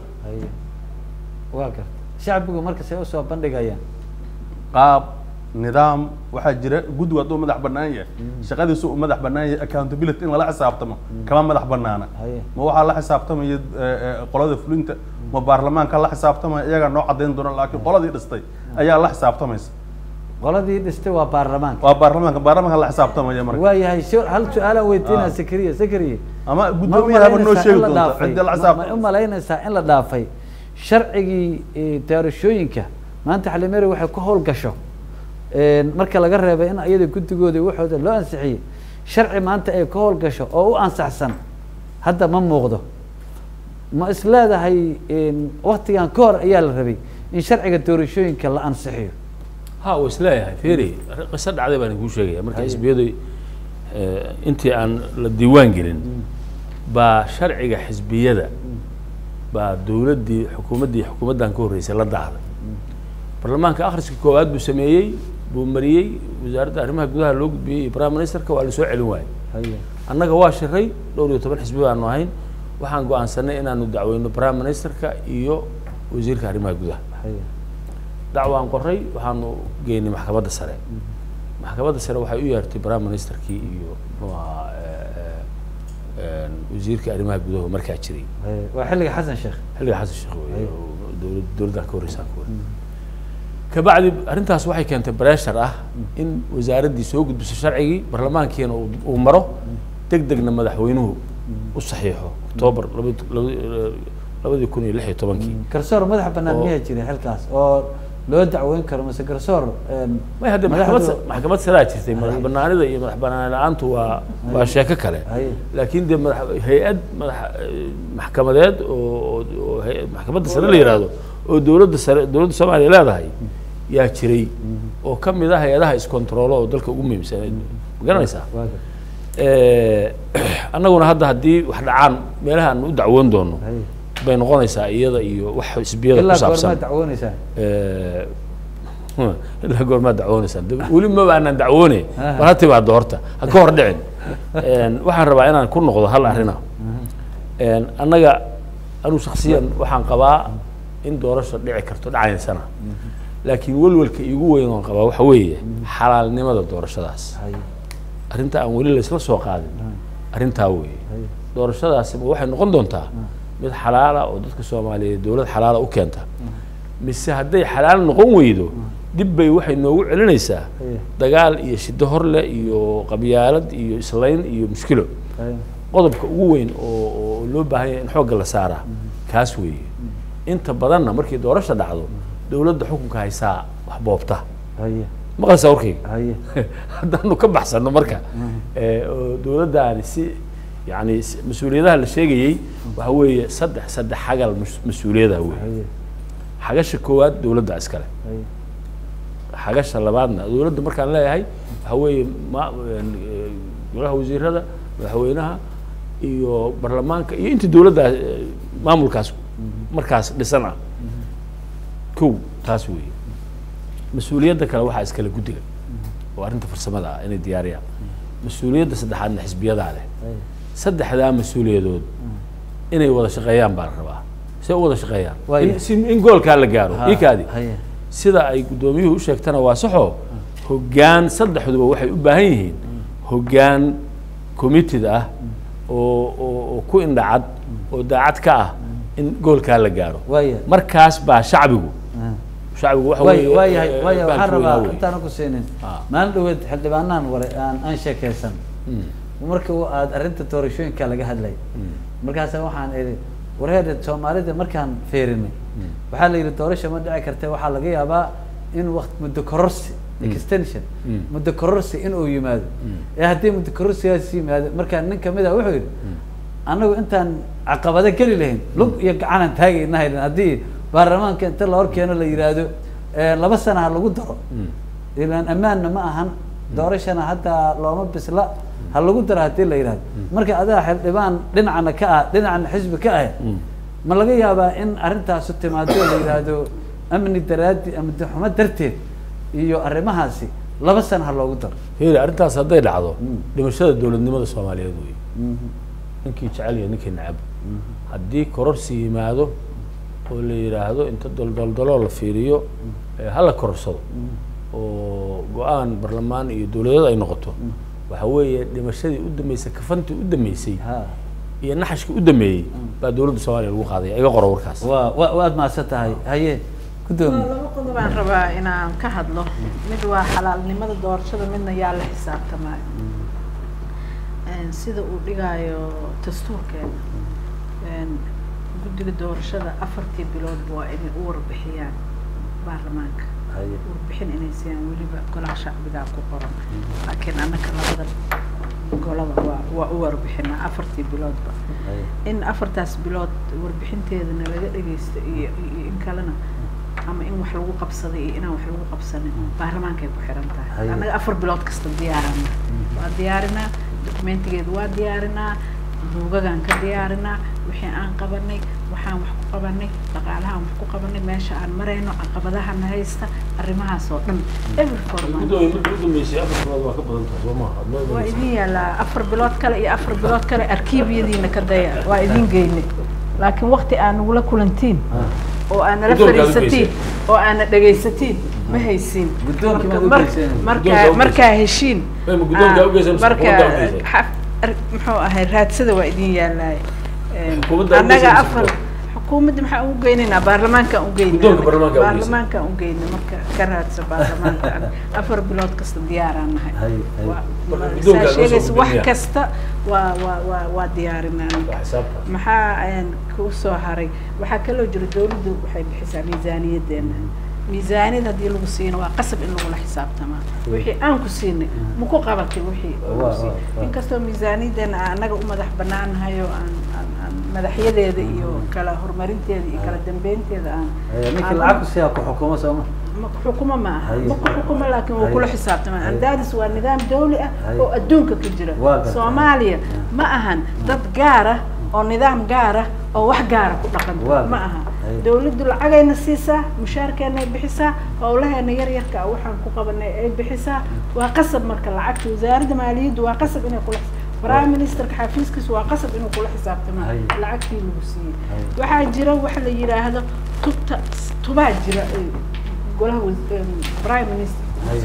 waa garta shacbigu marka say u soo bandhigayaan qaab nidaam waxa jira guddiga doo madax bannaan yahay shaqadiisu uu madax bannaan yahay accountability in la xisaabtamo kama madax bannaana ma waxa la xisaabtamay qolada fulinta ma baarlamaanka la xisaabtamay iyaga noo cadeyn doona laakiin qoladii dhistay ayaa la xisaabtamaysa qoladii dhistay waa baarlamaanka waa baarlamaanka baarlamaanka la xisaabtamaya marka waa yahay hal su'aal aan weydiinaa Sakariya Sakariya ama gudoomiyaha noo sheegi doonta cid la xisaab ma malaynaysaa in la dhaafay sharcigii doorashooyinka maanta xalimeeri waxay ku howl gasho marka laga reebay in iyada guddigooda waxooda loo ansixiyay sharci maanta ay ka howl gasho oo u ansaxsan hadda ma muuqdo ma isleedahay waqtigan ka hor ayaa la rabay in sharciga doorashooyinka la ansixiyo ha waa isleeyahay fiiri qisa dhacday baan kuu sheegaya marka xisbiyadu intii aan la diiwaan gelin baa sharciga xisbiyada baa dowladdii xukuumaddii xukuumaddan ka horreysay la daahday baarlamaanka akhriska koowaad buu sameeyey buu mariyey wasaaradda arrimaha gudaha loo gudbiyey iyo prime ministerka waa la soo celin waayey annaga waa shiray dhowr iyo toban xisbi baanu ahayn waxaan go-aansanay inaanu dacweyno prime ministerka iyo wasiirka arrimaha gudaha dacwaan qoray waxaanu geynay maxkamadda sare maxkamadda sare waxay u yeertay prime ministerkii iyo wasiirka arrimaha gudaha markaa jiray waa xilliga xasan sheekh xilliga xasan sheekh wey dowlad dowladda ka horreysaan ku kabacdi arrintaas waxay keentay pressure ah in wasaaraddii soo gudbiso sharcigii baarlamaankiina uu maro deg degna madaxweynuhu u saxiixo octoobar labadii kun iyo lix iyo tobankii garsoor madax bannaan miyaa jiray xilkaas oo loo dacweyn karo mise garsoor may hadda maxkamad maxkamad saraa jirtay madax bannaanida iyo madax bannaan la-aantu waa waa sheeko kale laakiin dee madax hay-ad madax maxkamadeed oo oo maxkamadda sare la yidhaahdo oo dowladda sare dowladda Soomaaliya leedahay yaa jiray oo ka mid ah hay-adaha iskontaroolo oo dalka ugu muhiimsanayd ma garanaysaa annaguna hadda haddii wax dhacaan meelaha aan u dacwoon doono bay noqonaysaa iyada iyo wax xisbiyada ku saabsan ilaa goormaa dacwoonaysaa weli maba aanan dacwoone bal ha timaado horta ha ka hor dhicin waxaan rabaa inaan ku noqdo hal arrina annaga anuu shaksiyan waxaan qabaa in doorasho dhici karto dhacaysana laakiin walwalka iigu weyn oon qabaa waxa weeye xalaalnimada doorashadaas arrinta aan weli laysla soo qaadin arrintaa weeye doorashadaasi ma waxay noqon doontaa mid xalaala oo dadka Soomaaliyeed dowlad xalaala u keenta mise hadday xalaal noqon weydo dib bay waxay noogu celinaysaa dagaal iyo shiddo horle iyo qabyaalad iyo islayn iyo mushkilo qodobka ugu weyn oo loo baahan yahay in xoogga la saaraa kaas weeye inta badanna markii doorasho dhacdo dowladda xukunka haysaa wax boobta maqalsa warkayga haddaanu ka baxsano marka dowladdaani si يعني مسؤوليتها اللي شيء وهو صدح صدح حاجة المسؤولية هو حاجة شكوات دولة عسكرية حاجة اللي بعدنا دولة مركز لا هي هو ما ولا وزير هذا هوينها iyo barlamaanka iyo inta dawladda maamulkaas markaas dhisana kow taas weeye mas'uuliyadda kale waxa iskala gudiga oo arinta farsamada ah inay diyaariyaan mas'uuliyadda saddexaadna xisbiyada leh saddexda mas'uuliyadood inay wada shaqeeyaan baan rabaa si wada shaqeeyaan in goolka la gaaro ikaadi sida ay gudoomiyuhu u sheegtana waa saxo hoggaan saddexduba waxay u baahan yihiin hoggaan committee ah oo oo ku indhacad oo daacad ka ah in goolkaa la gaaro waaya markaas baa shacbigu shacbigu waxa way waayahay waaya waxaan rabaa intaan ku siinin maalin dhaweed xildhibaanaan waray aan aan sheekaysan marka aad arrinta doorashooyinka laga hadlay markaas waxaan idhi wareer Soomaalida markaan feerinay waxaa la yiri doorasho ma dhici kartay waxaa laga yaabaa in waqti muddo kororsi extension muddo kororsi in uu yimaado ee haddii muddo kororsigaas yimaado marka nin kamid ah wuxuu yiri anagu intaan caqabado geli lahayn lug iyo gacan taagayna hayna haddii baarlamaanka inta la hor keeno la yiraahdo laba sano ha lagu daro ilaan amaanna ma ahan doorashana hadda looma bisla ha lagu daro haddii la yiraahdo marka adaa xildhibaan dhinacna ka ah dhinacna xisbi ka ah ma laga yaabaa in arrintaas timaado la yiraahdo amni daraadi amni xumo darteed iyo arrimahaasi laba sano ha loogu daro heer arrintaas hadday dhacdo dhimashada dawladnimada Soomaaliyeed way ninkii jecel yahay ninkii nacab haddii kororsi yimaado oo la yiraahdo inta daldalo la fiiriyo hala kororsado oo go'aan barlamaan iyo dawladda ay noqoto waxa weeye dhimashadii u dhameysay kafantii u dhameysay iyo naxashkii u dhameeyay baa dawladda Soomaaliya lagu qaaday iga qoro warkaas waa waad maasatahay haye gudoomiye laba qodob baan rabaa inaan ka hadlo mid waa xalaalnimada doorashada midna yaa la xisaabtamay sida uu dhigayo dastuurkeena guddiga doorashada afartii bilood waa inay u warbixiyaan baarlamaanka warbixin inay siiyaan weliba golaha shacbiga ku qoran laakiin annaka labada golada waa waa u warbixinaa afartii biloodba in afartaas bilood warbixinteedana laga dhageysto iyo in kalena ama in wax lagu qabsaday iyo inaan wax lagu qabsanin baarlamaanka ay ku xiran tahay annaga afar bilood kasta diyaarana waa diyaarinaa dokumentigeedu waa diyaarinaa buugagaan ka diyaarinaa wixii aan qabanay waxaan wax ku qabanay dhaqaalahaan wax ku qabanay meesha aan marayno caqabadaha na haysta arrimahaas oo dhan every format waa idin yaalaa afar bilood kale iyo afar bilood kale arkiibyadiina ka daya waa idin geynay laakiin waqti aan nagula kulantiin oo aan nala fariisatiin oo aan dhagaysatiin ma haysiin marka markaa heshiin marka muxuu ahay raadsada waa idin yaalaay annaga afar xukuumadda maxaa ugu geynaynaa baarlamaanka ugu geynaa baarlamaanka ugu geynaa marka ka raadsa baarlamaanka afar bilood kasta diyaaraan nahay saa sheegaysa wax kasta waa waa waa waa diyaarinaa maxaa ku soo haray waxaa kaloo jira dawladdu waxay bixisaa miisaaniyaddeena ميزانية هذه المسين وقسم إنه ولا حساب تمام وحي أنكو سين مكو قبلك وحي إن كستو ميزانية دنا أنا قوم مدح بنان هايو أن أن مدحية ذي ذي كلا هرمرين تذي كلا دمبين تذي أن مثل العكس يا حكومة سوما حكومة ما مكو حكومة لكن وكل حساب تمام أندادس والنظام دولي وأدونك كجرا سوماليا ما أهن ضد جارة أو نظام جارة أو واحد جارة كل رقم ما أهن دولة العجينة سيسا مشاركة بحسها قولها إن ير يركع وحن كقبلنا بحسها وقصب مركز العكس وزارة مالية وقصب إنه كل برايم مينستر حفيز كيس وقصب إنه كل حساب تمام العكس الموسي واحد جرا واحد يرى هذا تبت تبع جرا قولها برايم مينستر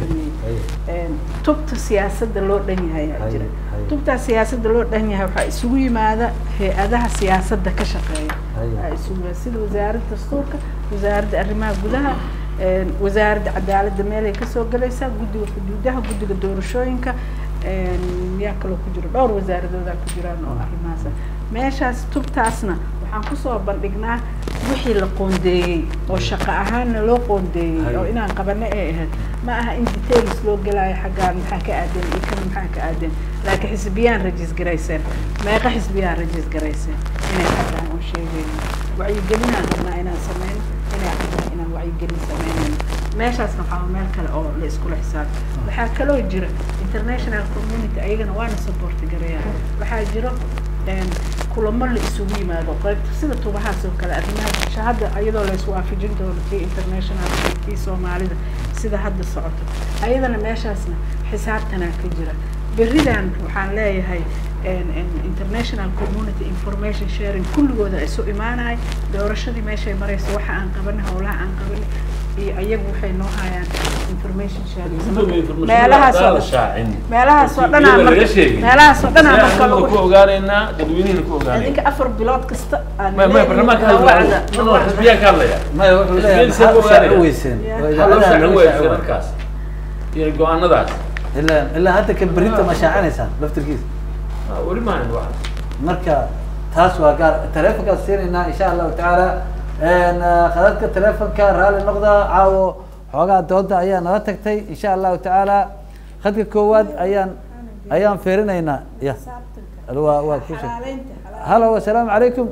تبت سياسة دلور دنيا هي جرا تبت سياسة دلور دنيا هي سوي ماذا هي أداها سياسة دكشقية سوي سيد وزارة الدستور وزارة الرماء قلها وزارة عدالة دميلة كسر جلسة جد وحدودها جد الدور شوينك يأكلوا كجرا دور وزارة ذا كجرا نوع الرماسة ماشى تبت أسنا وحن قصوا بلقنا وحي القندي والشقاهان لو قندي أو إن قبلنا إيه ما ها إن ديتيلز لو جلاي حاجة محاكى آدم يكمل محاكى آدم لكن حسبيان رجيز جريسين ما يقى حسبيان رجيز جريسين هنا حاجة أو شيء وعي جلنا هنا هنا سمين هنا هنا وعي جلنا سمين ماشي أصلا حاول مالك أو لإسكول حساب لحاجة لو يجرى international community أيضا وانا support جريها لحاجة يجرى كل مرة يسوي ما بقى سيدا توبها سو كلا أثناء شهادة أيضا لا يسوى في جندة في international في سومالي سيدا حد الصعود أيضا ماشي أصلا حسابتنا كجرا بالردان وحان لا هاي international community information sharing كل جودة سو إيمانها دورشة دي ماشي مريس وحا عن قبلنا ولا عن قبل iyo ayagu waxay noo hayaan information sharing meelahaas meelahaas oo shaacin meelahaas oo dhan aan laga sheegin meelahaas oo dhan aan marka lagu ku ogaanayna dadweynaha ku ogaanayna idinka afar bilood kasta aan ma ma barnaamijka wacda ma xisbiya ka hadlaya ما يقول لي ويسن وإذا ويسن markaas iyo go'aanadaas إلا إلا هذا كان بريتو مشاعر إنسان لفتر كيس wali ma aan wax مركا تاس وقار تلفون كسيرنا إن شاء الله تعالى إن خذتك التلفون كان رالي النقطة عاو حوجا دودا أيام نغتكتي إن شاء الله تعالى خذك كواد أيام أيام فيرنا هنا يا الوا وا كوشة هلا والسلام عليكم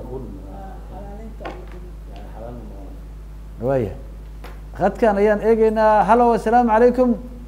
ويا خد كان أيام إجينا هلا والسلام عليكم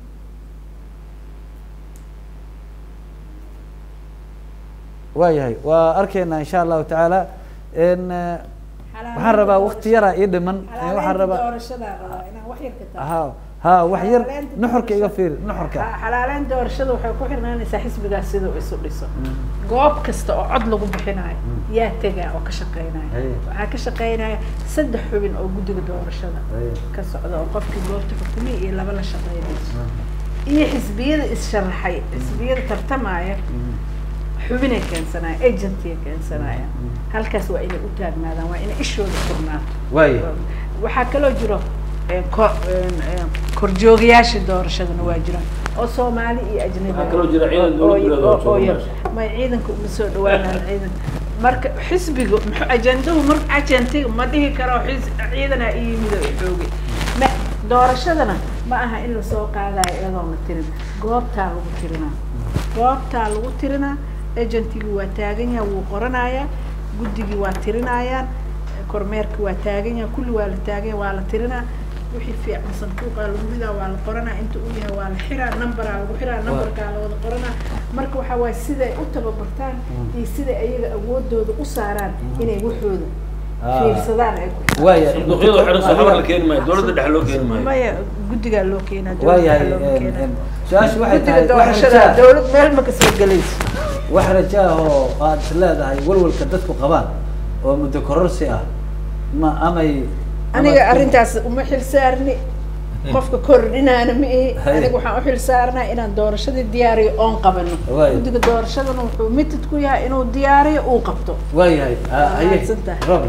وياي وأركينا إن شاء الله تعالى إن waxaan rabaa waqti yara ii dhiman waxaan rabaa ha ha wax yar nuxurka iga fiir nuxurka xalaaleyn doorashada waxay ku xirnaanaysaa xisbigaas sida uu isu dhiso goob kasta oo cod lagu bixinayo yaa tagaa oo ka shaqeynaya waxaa ka shaqeynaya saddex xubin oo guddiga doorashada ka socda oo qofkii goobta xukumay iyo laba la shaqeynayso iyo xisbiyada is-sharaxay xisbiyada tartamaya xubinay keensanaya agency keensanaya halkaas waa inay u taagnaadaan waa inay ishooda furnaato waay waxaa kaloo jiro korjoogayaasha doorashadana waa jiraan oo Soomaali iyo ajnabi waxaa kaloo jira ciidan dowladda oo yar ma ciidanku uma soo dhawaanaan ciidan marka xisbigu muxuu ajandahu mar ajantiga ma dhihi karo ciidana iyo yimid oo xoogay ma doorashadana ma aha in la soo qaadayo iyadoo la tirin goobta lagu tirinaa goobta lagu tirinaa ajantigu waa taagan yahay wuu qoranayaa guddigii waa tirinayaan kormeerka waa taagan yahay kulli waa la taagan waa la tirinaa wixii fiican sanduuqa lagu ridaa waa la qoranaa inta uu yahay waa la xiraa numberaa lagu xiraa numberkaa la wada qoranaa marka waxaa waaye siday u tababartaan iyo siday ayaga awoodooda u saaraan inay waxooda fiirsadaan ay ku waaya sanduuqyada xiran saxabar la keeni maayo dowladda dhexe loo keeni maayo maya guddigaa loo keenaa waaya su-aashu waxay tahay doorashada dowlad meel ma ka soo gelayso wax rajaaho aad leedahay walwalka dadku qabaan oo muddo kororsi ah ma amay aniga arrintaas uma xil saarni qofka kordhinaana ma ihi aniga waxaan u xil saarnaa inaan doorashadii diyaariyo oon qabano guddiga doorashadana wuxuu mitid ku yahay inuu diyaariyo uu qabto waayahay robi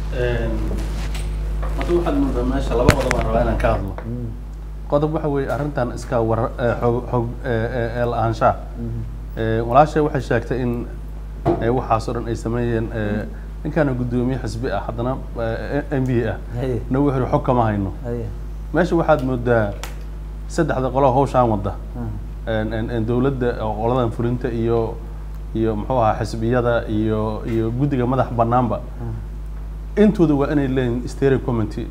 hadda waxaad moodaa meesha laba qodob aan rabaa inaan ka hadlo qodob waxa weeye arrintan iska war xog xog la-aanshaha walaashay waxay sheegtay in waxaas oo dhan ay sameeyeen ninkaana guddoomiye xisbi ah haddana m b ah na wuxuu xog kama hayno meesha waxaad moodaa saddexda qolo hawshaan wada dowladda qoladan fulinta iyo iyo muxuu ahaa xisbiyada iyo iyo guddiga madax banaanba intooda waa inay leeyihin steering committee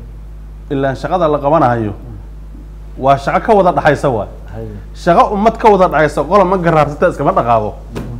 ilaa shaqada la qabanayo waa shaqo ka wada dhaxaysa waay shaqo ummad ka wada dhaxaysa qola ma garaarsata iskama dhaqaado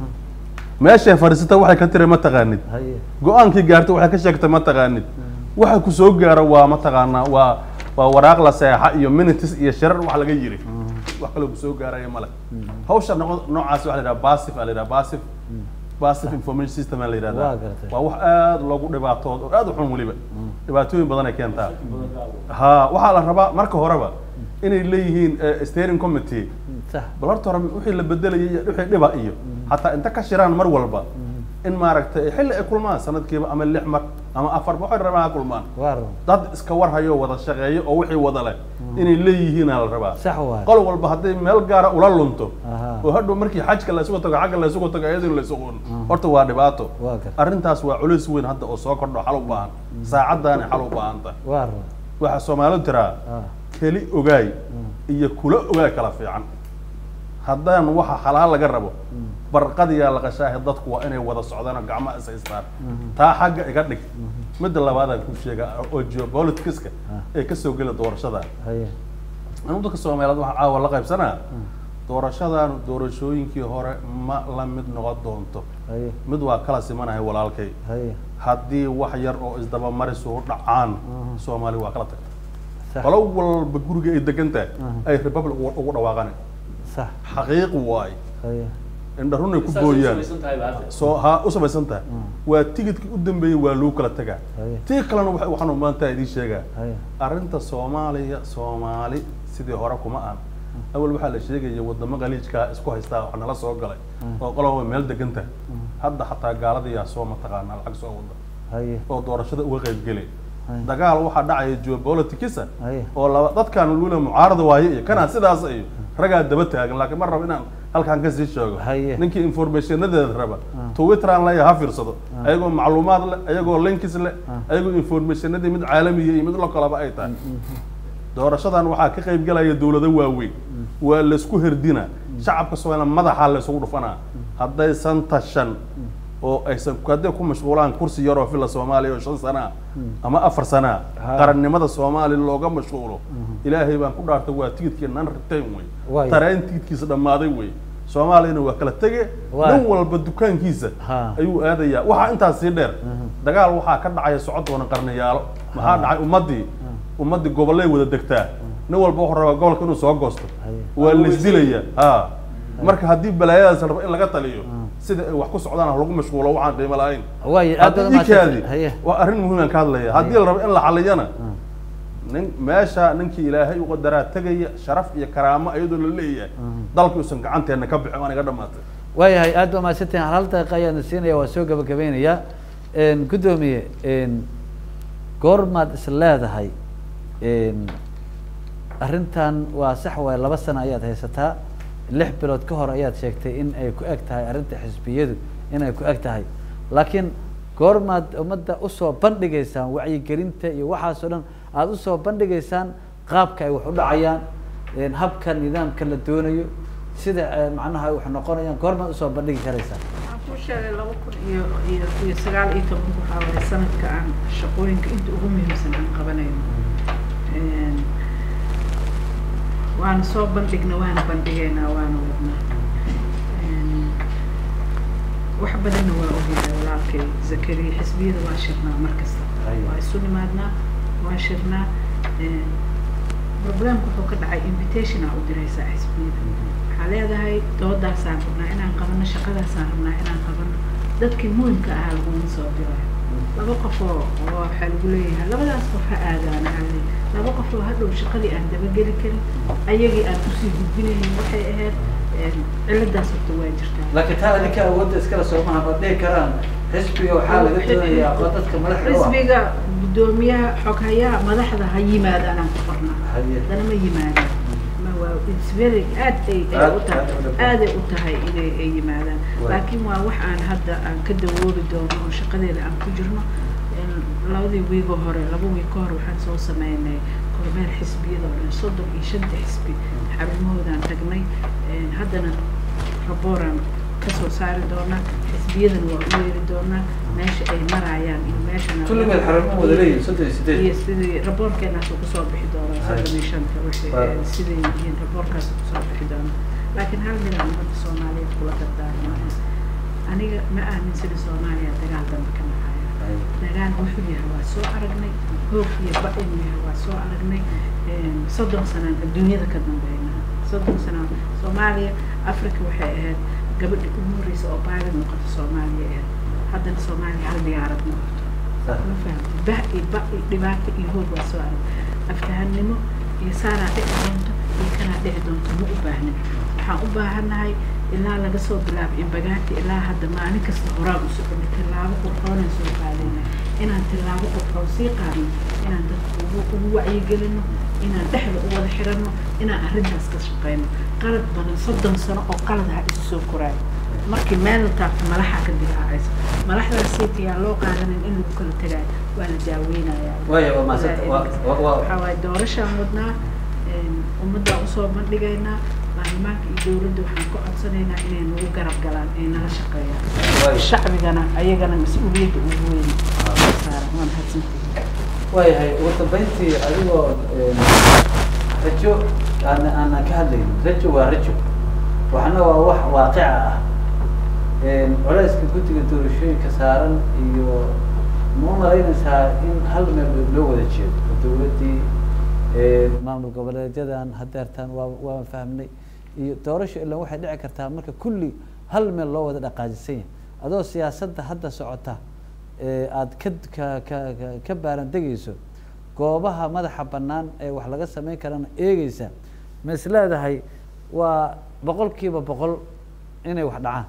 meeshay fadhiisata waxay ka tiri ma taqaanid go-aankii gaartay waxay ka sheegtay ma taqaanid waxa ku soo gaaro waa ma taqaanaa waa waa waraaq la seexa iyo minutes iyo shirar wax laga yiri wax kale ku soo gaaraya male hawsha noocaas waxa la yiraahdaa passive la yiraahdaa passive passive information system la yiraahdaa waa wax aad loogu dhibaatoodo aad u xun waliba dhibaatooyin badan ay keentaa ha waxa la rabaa marka horeba inay leeyihiin steering committee bal horta hore wixii la bedelayay wixii dhiba iyo hataa inta ka shiraan mar walba in maaragtay xilli ay kulmaan sanadkiiba ama lix mar ama afar waxay rabaan kulmaan dad iska war hayo wada shaqeeyo oo wixii wada leh inay leeyihiin la rabaa qol walba haddii meel gaara ula lunto oo hadhow markii xajka la isugu tago xagga la isugu tago ayadoo la isugu horta waa dhibaato arrintaas waa culays weyn hadda oo soo kordho xal u baahan saacaddaani xal u baahanta waxa Soomaalidu tiraa keli ogaay iyo kula ogaay kala fiican haddaan waxa xalaal laga rabo barqadiya la qashaahay dadku waa inay wada socdaan gacmo is haystaan taa xagga iga dhig midda labaad aan ku sheega oo geopoliticska ee ka soo gala doorashada anu dadka Soomaaliyeed waxa caawa la qaybsanaa doorashadan doorashooyinkii hore ma la mid noqon doonto mid waa kala simanahay walaalkay haddii wax yar oo isdaba maris u dhacaan Soomaali waa kala tagtay qolo walba guriga ay degan tahay ay republic ugu dhawaaqaan صح حقيقي واي indharunay ku gooyaan soo ha u samaysan tahay waa tigidka u dambeeyay waa loo kala tagaa tii kalena waxaan maanta idin sheegaa arrinta Soomaaliya Soomaali sidii hore kuma aan awal waxaa la sheegay wadamo qaliijka isku haystaa wax nala soo galay oo qoloba meel deganta hadda xataa gaaladii yaa soo mataqaana lacag soo wada oo doorashada uga qayb galay dagaal waxa dhacay geopolitics oo laba dadkan luula mucaarada waaye kana sidaas ay ragaa daba taagan laakiin mar rab inaan halkaan ka sii sheego ninkii informationadeeda raba Twitter aan la yahay fiirsado ayagoo macluumaad leh ayagoo links leh ayagoo informationadii mid caalami iyo mid lokalaba ay tahay doorashadan waxaa ka qayb galaya dawlado waaweyn waa la isku herdina shacabka Soomaaliya madaxa la isugu dhufanaa hadday santashan oo aysan kadib ku mashquulaan kursi yar oo fila Soomaaliya oo shan sano ama afar sano qarannimada Soomaaliya looga mashquulo ilaahay baan ku dhaartay waa tigidkii nan retain way tareen tigidkiisa dhamaaday way Soomaaliyana waa kala tagay nin walba dukaankiisa ayuu aadayaa waxa intaas si dheer dagaal waxa ka dhacay socod doona qarniyaalo maxaa dhacay ummadii ummadii gobolay wada degtaa nin walba wuxuu rabaa gobolka inuu soo goosto waa la isdilaya ha marka hadii balaayadaas rabo in laga taliyo sida wax ku socdaan lagu mashquulo waxaan qiimo la'ayn way aad ma tahay waa arrin muhiim ah ka hadlaya hadii la rabo in la xaliyana nin meesha ninkii Ilaahay u qadaraa tagaya sharaf iyo karaamo ayadoo la leeyahay dalku usan gacanteena ka bixin aniga dhamaatay way hay aad ma siteen hal daqiiqo ayaan siinaya waa soo gabagabeynaya een gudoomiye een goormaad is leedahay een arrintan waa sax way laba sano ayaad haysataa lix bilood ka hor ayaad sheegtay in ay ku eg tahay arrinta xisbiyadu in ay ku eg tahay laakiin goormaad ummadda u soo bandhigaysaan wacyigelinta iyo waxaas oo dhan aad u soo bandhigaysaan qaabka ay wax u dhacayaan een habka nidaamka la doonayo sida macnaha wax noqonayaan goormaad u soo bandhigi karaysaan waxaan ku sheegay laba kun iyo iyo sagaal iyo toban waxaa waday sanadka aan shaqooyinka inta ugu muhiimsan aan qabanayno een waana soo bandhigna waana bandhigeynaa waana wadnaa wax badanna waa ogyahay walaalkay Zakariya xisbiyada waa shirnaa markasta waa isu nimaadnaa waa shirnaa problemku wuxuu ka dhacay invitation aa u diraysaa xisbiyada waxaa leedahay doodaasaan rabnaa inaan qabano shaqadaasaan rabnaa inaan qabano dadkii muhimka ahaa laguma soo dirayo laba qof oo waxaa lagu leeyahay labadaas qof ha aadaana hale laba qof oo hadhow shaqadii aan dabageli karin ayagii aan usii gudbinaynin waxay ahayd ciladaas horta waa jirtaa laakiin taa adinka awoodda iskala soo maha badhigi karaan xisbiga waxaa laga doonayaa aqoon dadka madaxda xisbiga gudoomiyaha xoghayaha madaxda ha yimaadaan aan ku qornaa haddana ma yimaadaan ma waa it's very aad ay u tahay aad ay u tahay inay ay yimaadaan laakiin waa wax aan hadda aan ka dawoobi doono oo shaqadeeda aan ku jirno labadii wiigo hore laba wiig ka hor waxaan soo sameynay kormeer xisbiyada oo dhan soddon iyo shanta xisbi xarumahoodaan tagnay haddana rabooraan kasoo saari doonaa xisbiyadana waa u yeeri doonaa meesha ay marayaan iyo meeshana kulligood xarumahooda leeyihiin soddon iyo sideed iyo sidii raboorkeenaasuu kusoo bixi doonaa soddon iyo shanta wixii siday yihiin raboorkaasuu kusoo bixi doonaa laakiin hal mid aan ummadda Soomaaliyeed kula dardaarmaayo aniga ma aaminsani Soomaaliya dagaal dambe ka dhacaya dagaal wuxuu yahay waa soo aragnay hoog iyo ba-in yahay waa soo aragnay soddon sanaan adduunyada ka dambeynaa soddon sano Soomaaliya Afrika waxay ahayd gabadha ugu horeysa oo baagan noqota Soomaaliya ahayd haddana Soomaaliya hal diyaarad noqoto ma fahamtay bah iyo ba iyo dhibaato iyo hoog waa soo arag aftahanimo iyo saaraa dhici doonto iyo kanaa dhici doonto ma u baahnin waxaan u baahannahay ilaa laga soo bilaabo in bagaati ilaa hadda maalin kasta horaan u socono tilaabo qurxoonaan soo qaadayna inaan tilaabo qurxoon sii qaadno inaan dadka ugu ugu wacyigelino inaan dhexda u wada xirano inaan arrintaas ka shaqeyno qalad badan soddon sano oo qalad ha isu soo koraayo markii meel la taabto malaxa ka dilaacaysa malaxdaas siitiyaa loo qaadanin in lagu kala tagaayo waa la daaweynayaa waxaa waaye doorashaan wadnaa ummaddaa usoo bandhigaynaa baarlamaanka iyo dawladda waxaan ku codsanaynaa inay nagu garab galaan ay nala shaqeeyaan shacbigana ayagana mas-uuliyadda ugu weyn saaran waa mahadsantihiin waayahay ugu dambeyntii adigoo rajo aan aanan ka hadlayno rajo waa rajo waxna waa wax waaqica ah culayska guddiga doorashooyinka saaran iyo ma malaynaysaa in hal meel loo wada jeedo oo dawladdii maamul goboleedyadan hadeertaan waa waan fahmnay iyo doorasho ilaa waxay dhici kartaa marka kulli hal meel loo wada dhaqaajisan yahay adoo siyaasadda hadda socota ee aad ka ka ka ka baaran degayso goobaha madaxa bannaan ee wax laga samayn karana eegeysa ma is leedahay waa boqolkiiba boqol inay wax dhacaan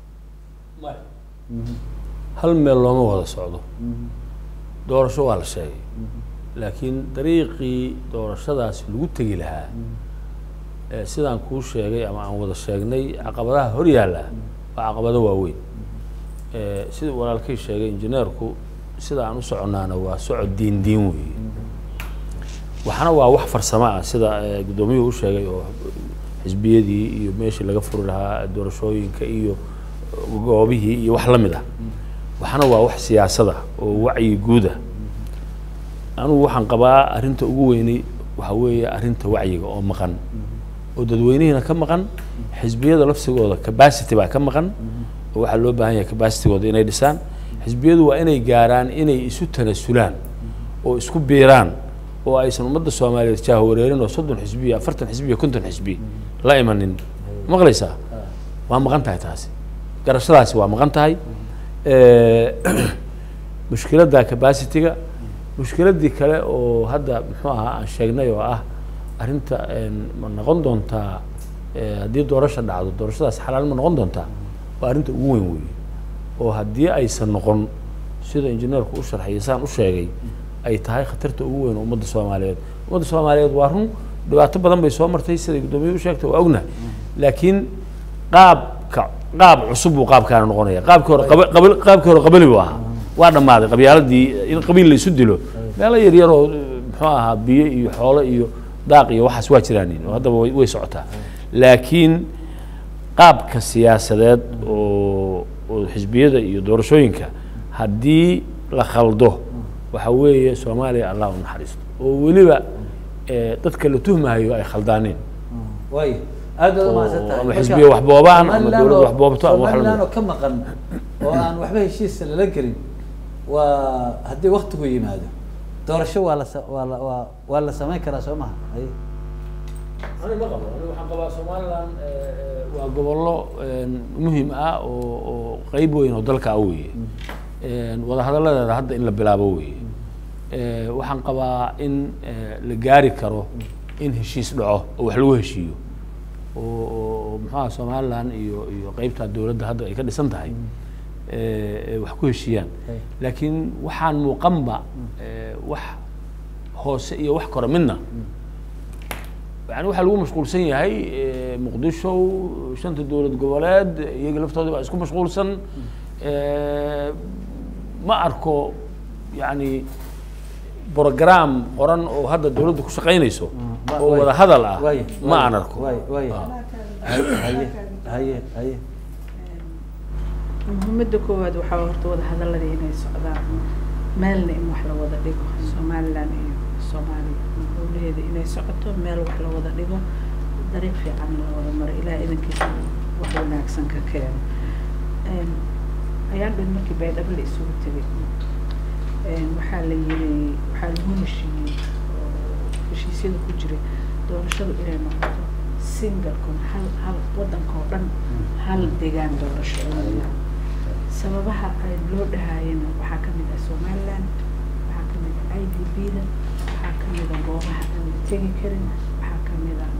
hal meel looma wada socdo doorasho waa la sheegay laakiin dariiqii doorashadaasi lagu tegi lahaa sidaan kuu sheegay ama aan wada sheegnay caqabadaha hor yaalla waa caqabado waaweyn sida walaalkay sheegay injineerku sida aan u soconnaana waa socod diin diin weeye waxaana waa wax farsamo ah sida guddoomiyuhu u sheegay oo xisbiyadii iyo meeshii laga furi lahaa doorashooyinka iyo goobihii iyo wax la mid ah waxaana waa wax siyaasada oo wacyi guud ah anugu waxaan qabaa arrinta ugu weynay waxa weeye arrinta wacyiga oo maqan oo dadweynihiina ka maqan xisbiyada lafsigooda capacity baa ka maqan oo waxaa loo baahan yahay capacitygooda inay dhisaan xisbiyadu waa inay gaaraan inay isu tanasulaan oo isku biiraan oo aysan ummadda soomaaliyeed jaaha wareerin oo soddon xisbiya afartan xisbiya konton xisbi la imanin maqlaysaa waa maqan tahay taasi garashadaasi waa maqan tahay mushkiladda capacityga mushkiladdii kale oo hadda muxuu ahaa aan sheegnay oo ah arrinta ma noqon doontaa haddii doorasho dhacdo doorashadaas xalaal ma noqon doontaa waa arrinta ugu weyn weeye oo haddii aysan noqon sida injineerku u sharxay saan u sheegay ay tahay khatarta ugu weyn oo ummadda soomaaliyeed ummadda soomaaliyeed waa run dhibaato badan bay soo martay siday guddoomiye u sheegtay waa ognahay laakiin qaabka qaab cusub buu qaabkaana noqonaya qaabkii hore qaba qaabkii hore qabali buu ahaa waa dhammaaday qabyaaladii in qabiil la isu dilo meelo yar yar oo muxuu ahaa biyo iyo xoolo iyo daaq iyo waxaas waa jiraanin oo haddaba way socotaa laakiin qaabka siyaasadeed oo oo xisbiyada iyo doorashooyinka haddii la khaldo waxa weeye soomaaliya allah u naxariisto oo weliba dadka la tuhmayo ay khaldaaneen way aad baad umahadsantahay ama xisbiya wax boobaan ama dowladda wax boobto ama wax la ka maqan oo aan waxba heshiis lala gelin waa haddii waqtigu yimaado doorasho waa la waa la waa waa la samayn karaa soo maha ay أنا ما قبل أنا waxaan qabaa Somaliland waa gobollo muhiim ah oo oo qayb weyn oo dalka ah weeye wada hadaladeeda hadda in la bilaabo weeye waxaan qabaa in la gaari karo in heshiis dhaco oo wax lagu heshiiyo oo maxaa Somaliland iyo iyo qaybta dawladda hadda ay ka dhisan tahay wax ku heshiiyaan laakiin waxaan muuqanba wax hoose iyo wax kora midna يعني waxa lagu mashquulsan yahay muqdisho shanta dawlad goboleed iyaga laftooda waa isku mashquulsan ma arko yani program qoran oo hadda dawladdu ku shaqeynayso oo wada hadal ah ma aan arko haye haye muhiimada koowaad waxaa horta wada hadalada inay socdaan meelna in wax la wada dhigo Somaliland iyo Soomaaliya dawladda inay socoto meel wax la wada dhigo dariiq fiican la wada maro ilaa idankiisa wax wanaagsan ka keeno een ayaan dhan markii bay dhab la isugu tagay een waxa la yiri waxa lagu heshiiyay heshiisyada ku jiray doorashadu inay noqoto single kun hal hal wadanka oo dhan hal deegaan doorasho sababaha ay loo dhahaayeen waxa ka mid ah Somaliland waxa ka mid ah I D B-da waxa ka mid ah goobaha aan tegi karin waxa ka mid ah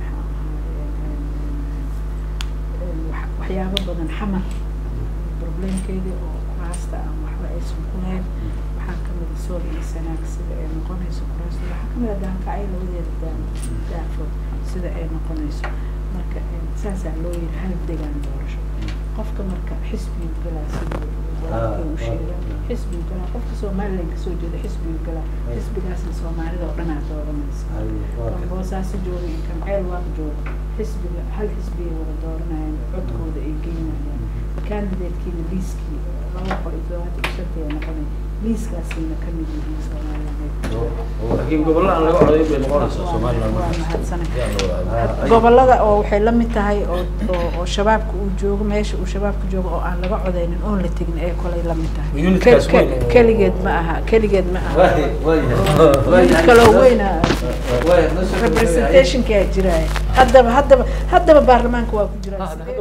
waxyaabo badan xamar problemkeeda oo kuraasta aan waxba aysan ku lahayn waxa ka mid ah soo dhiisanaag sida ay noqonayso kuraasta waxa ka mid ah daanka ay labadeeda daafo sida ay noqonayso marka saasaa loo yiri hal deegaan doorasho qofka marka xisbiga galaa sida walaalkii sheegay xisbiga galaa qofka Soomaaliland ka soo jeeda xisbiga galaa xisbigaasna Soomaalida oo dhan aad dooranayso kan boosaasi joogay kan ceel waa jooga xisbiga hal xisbiga wada dooranayaan codkooda ay geynayaan candidatekiina liiskii laba qol iyo toban iyo shan noqonay liiskaasina ka mid yihiin Soomaaliland laakiin gobolada aan laga codeyn bay noqonaysaa Somaliland gobolada oo waxay la mid tahay oo oo shabaabku uu joogo meesha uu shabaabku joogo oo aan laga codeynin oo la tagin ay kale la mid tahay kaligeed ma aha kaligeed ma aha way way kala weyna representationka yaa jiraya haddaba haddaba haddaba baarlamaanka waa ku jira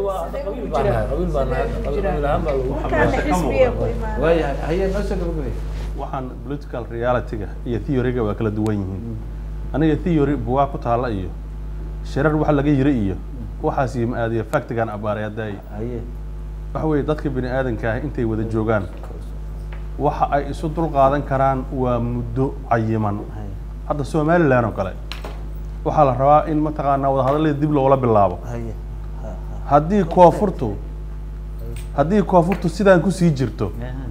markaana xisbiya ku imaan waayahay haye noo soo gabagabay waxaan political reality-ga iyo theory-ga waa kala duwan yihiin aniga theory bugaa ku taalla iyo shirar waxa laga yiri iyo waxaas iyo aadiya factigan abaaray haday haye waxa weeye dadka bini aadanka ah intay wada joogaan waxa ay isu dul qaadan karaan waa muddo cayiman hadda Somaliland oo kale waxaa la rabaa in mataqaanaa wada hadalada dib loola bilaabo haye haddii koonfurtu haddii koonfurtu sidaan ku sii jirto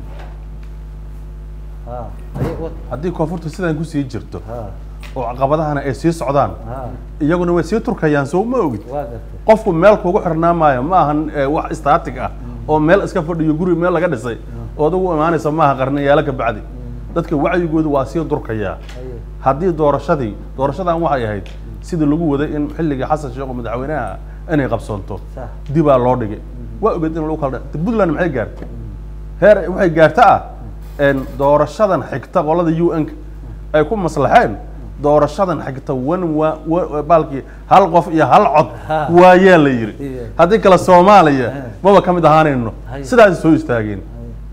ha haye wad haddii koonfurtu sidaan ku sii jirto ha oo caqabadahana ay sii socdaan ha iyaguna way sii turkayaan soo ma ogid waa gartay qofku meel kugu xirnaamaayo ma ahan wax static ah oo meel iska fadhiyo guri meel laga dhisay oo adigu imaanaysa maaha qarniyaala ka bacdi dadka wacyigoodu waa sii durkayaa haddii doorashadii doorashadan waxay ahayd sida lagu waday in xilliga xasan sheekh madaxweynaha inay qabsoonto dibaa loo dhigay waa ogeed in lagu kala Puntland maxay gaartay heer waxay gaartaa in doorashadan xigta qolada U N ay ku maslaxeen doorashadan xigta wan waa balki hal qof iyo hal cod waayee la yiri haddii kala Soomaaliya maba kamid ahaanayno sidaas soo istaageen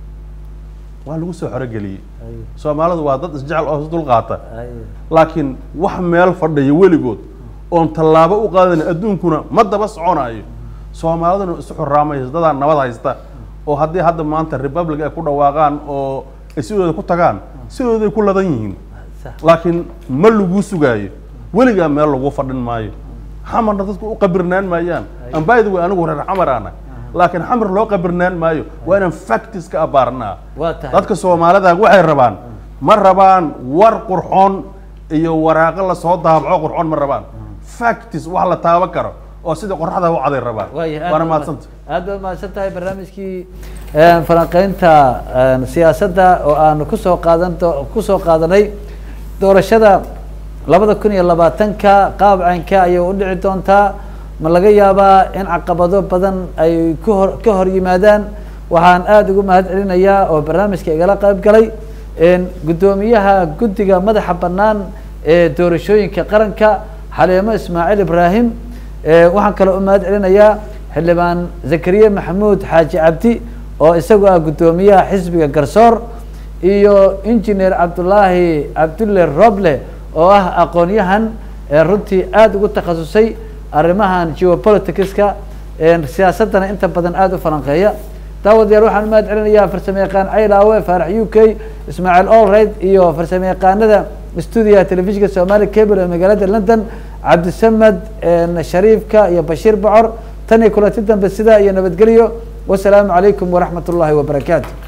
waa lagu soo xorogeliyay Soomaalidu waa dad isjecel oo dul qaata laakiin wax meel fadhiyo weligood oon tallaabo u qaadan adduunkuna ma daba soconayo Soomaaliduna isu xuraamayso dad nabad haysta oo haddii hadda maanta republic ay ku dhawaaqaan oo sidooda ku tagaan sidooda ku ladan yihiin laakiin ma lagu sugaayo weligaa meel lagu fadhin maayo xamarna dadku u qabirnaan maayaan aan baaydu way anigu reer xamaraana laakiin xamar loo qabirnaan maayo waa inaan facts ka abaarnaa dadka Soomaalida waxay rabaan ma rabaan war qurxoon iyo waraaqo la soo daabco qurxoon ma rabaan facts wax la taaban karo oo sida qorraxda u caday rabaan waana maadsanta aad baad maadsantahay barnaamijkii falanqaynta siyaasadda oo aan ku soo qaadan ku soo qaadanay doorashada labada kun iyo labaatanka qaab caynka ayay u dhici doontaa ma laga yaabaa in caqabado badan ay ku hor ka hor yimaadaan waxaan aada ugu mahad celinayaa oo barnaamijka igala qayb galay guddoomiyaha guddiga madaxa bannaan ee doorashooyinka qaranka Xaliimo Ismaaciil Ibraahim waxaan kale u mahad celinayaa xildhibaan Zakariya Maxamuud Xaaji Cabdi oo isagu ah guddoomiyaha xisbiga Garsoor iyo engineer Cabdullaahi Cabdulle Roble oo ah aqoon-yahan runtii aada ugu takhasusay arrimahan geopoliticska siyaasadana inta badan aada u falanqeeya daawadayaal waxaan u mahad celinayaa farsamo yaqaan Caylaawe Faarax U K Ismaaciil Allred iyo farsamo yaqaanada studio telefishinka Somali Cable ee magaalada London Cabdisamad Shariifka iyo Bashiir Bocor tan iyo kulanti dambe sida iyo nabadgelyo wassalaamu calaykum waraxmatullaahi wabarakaatuh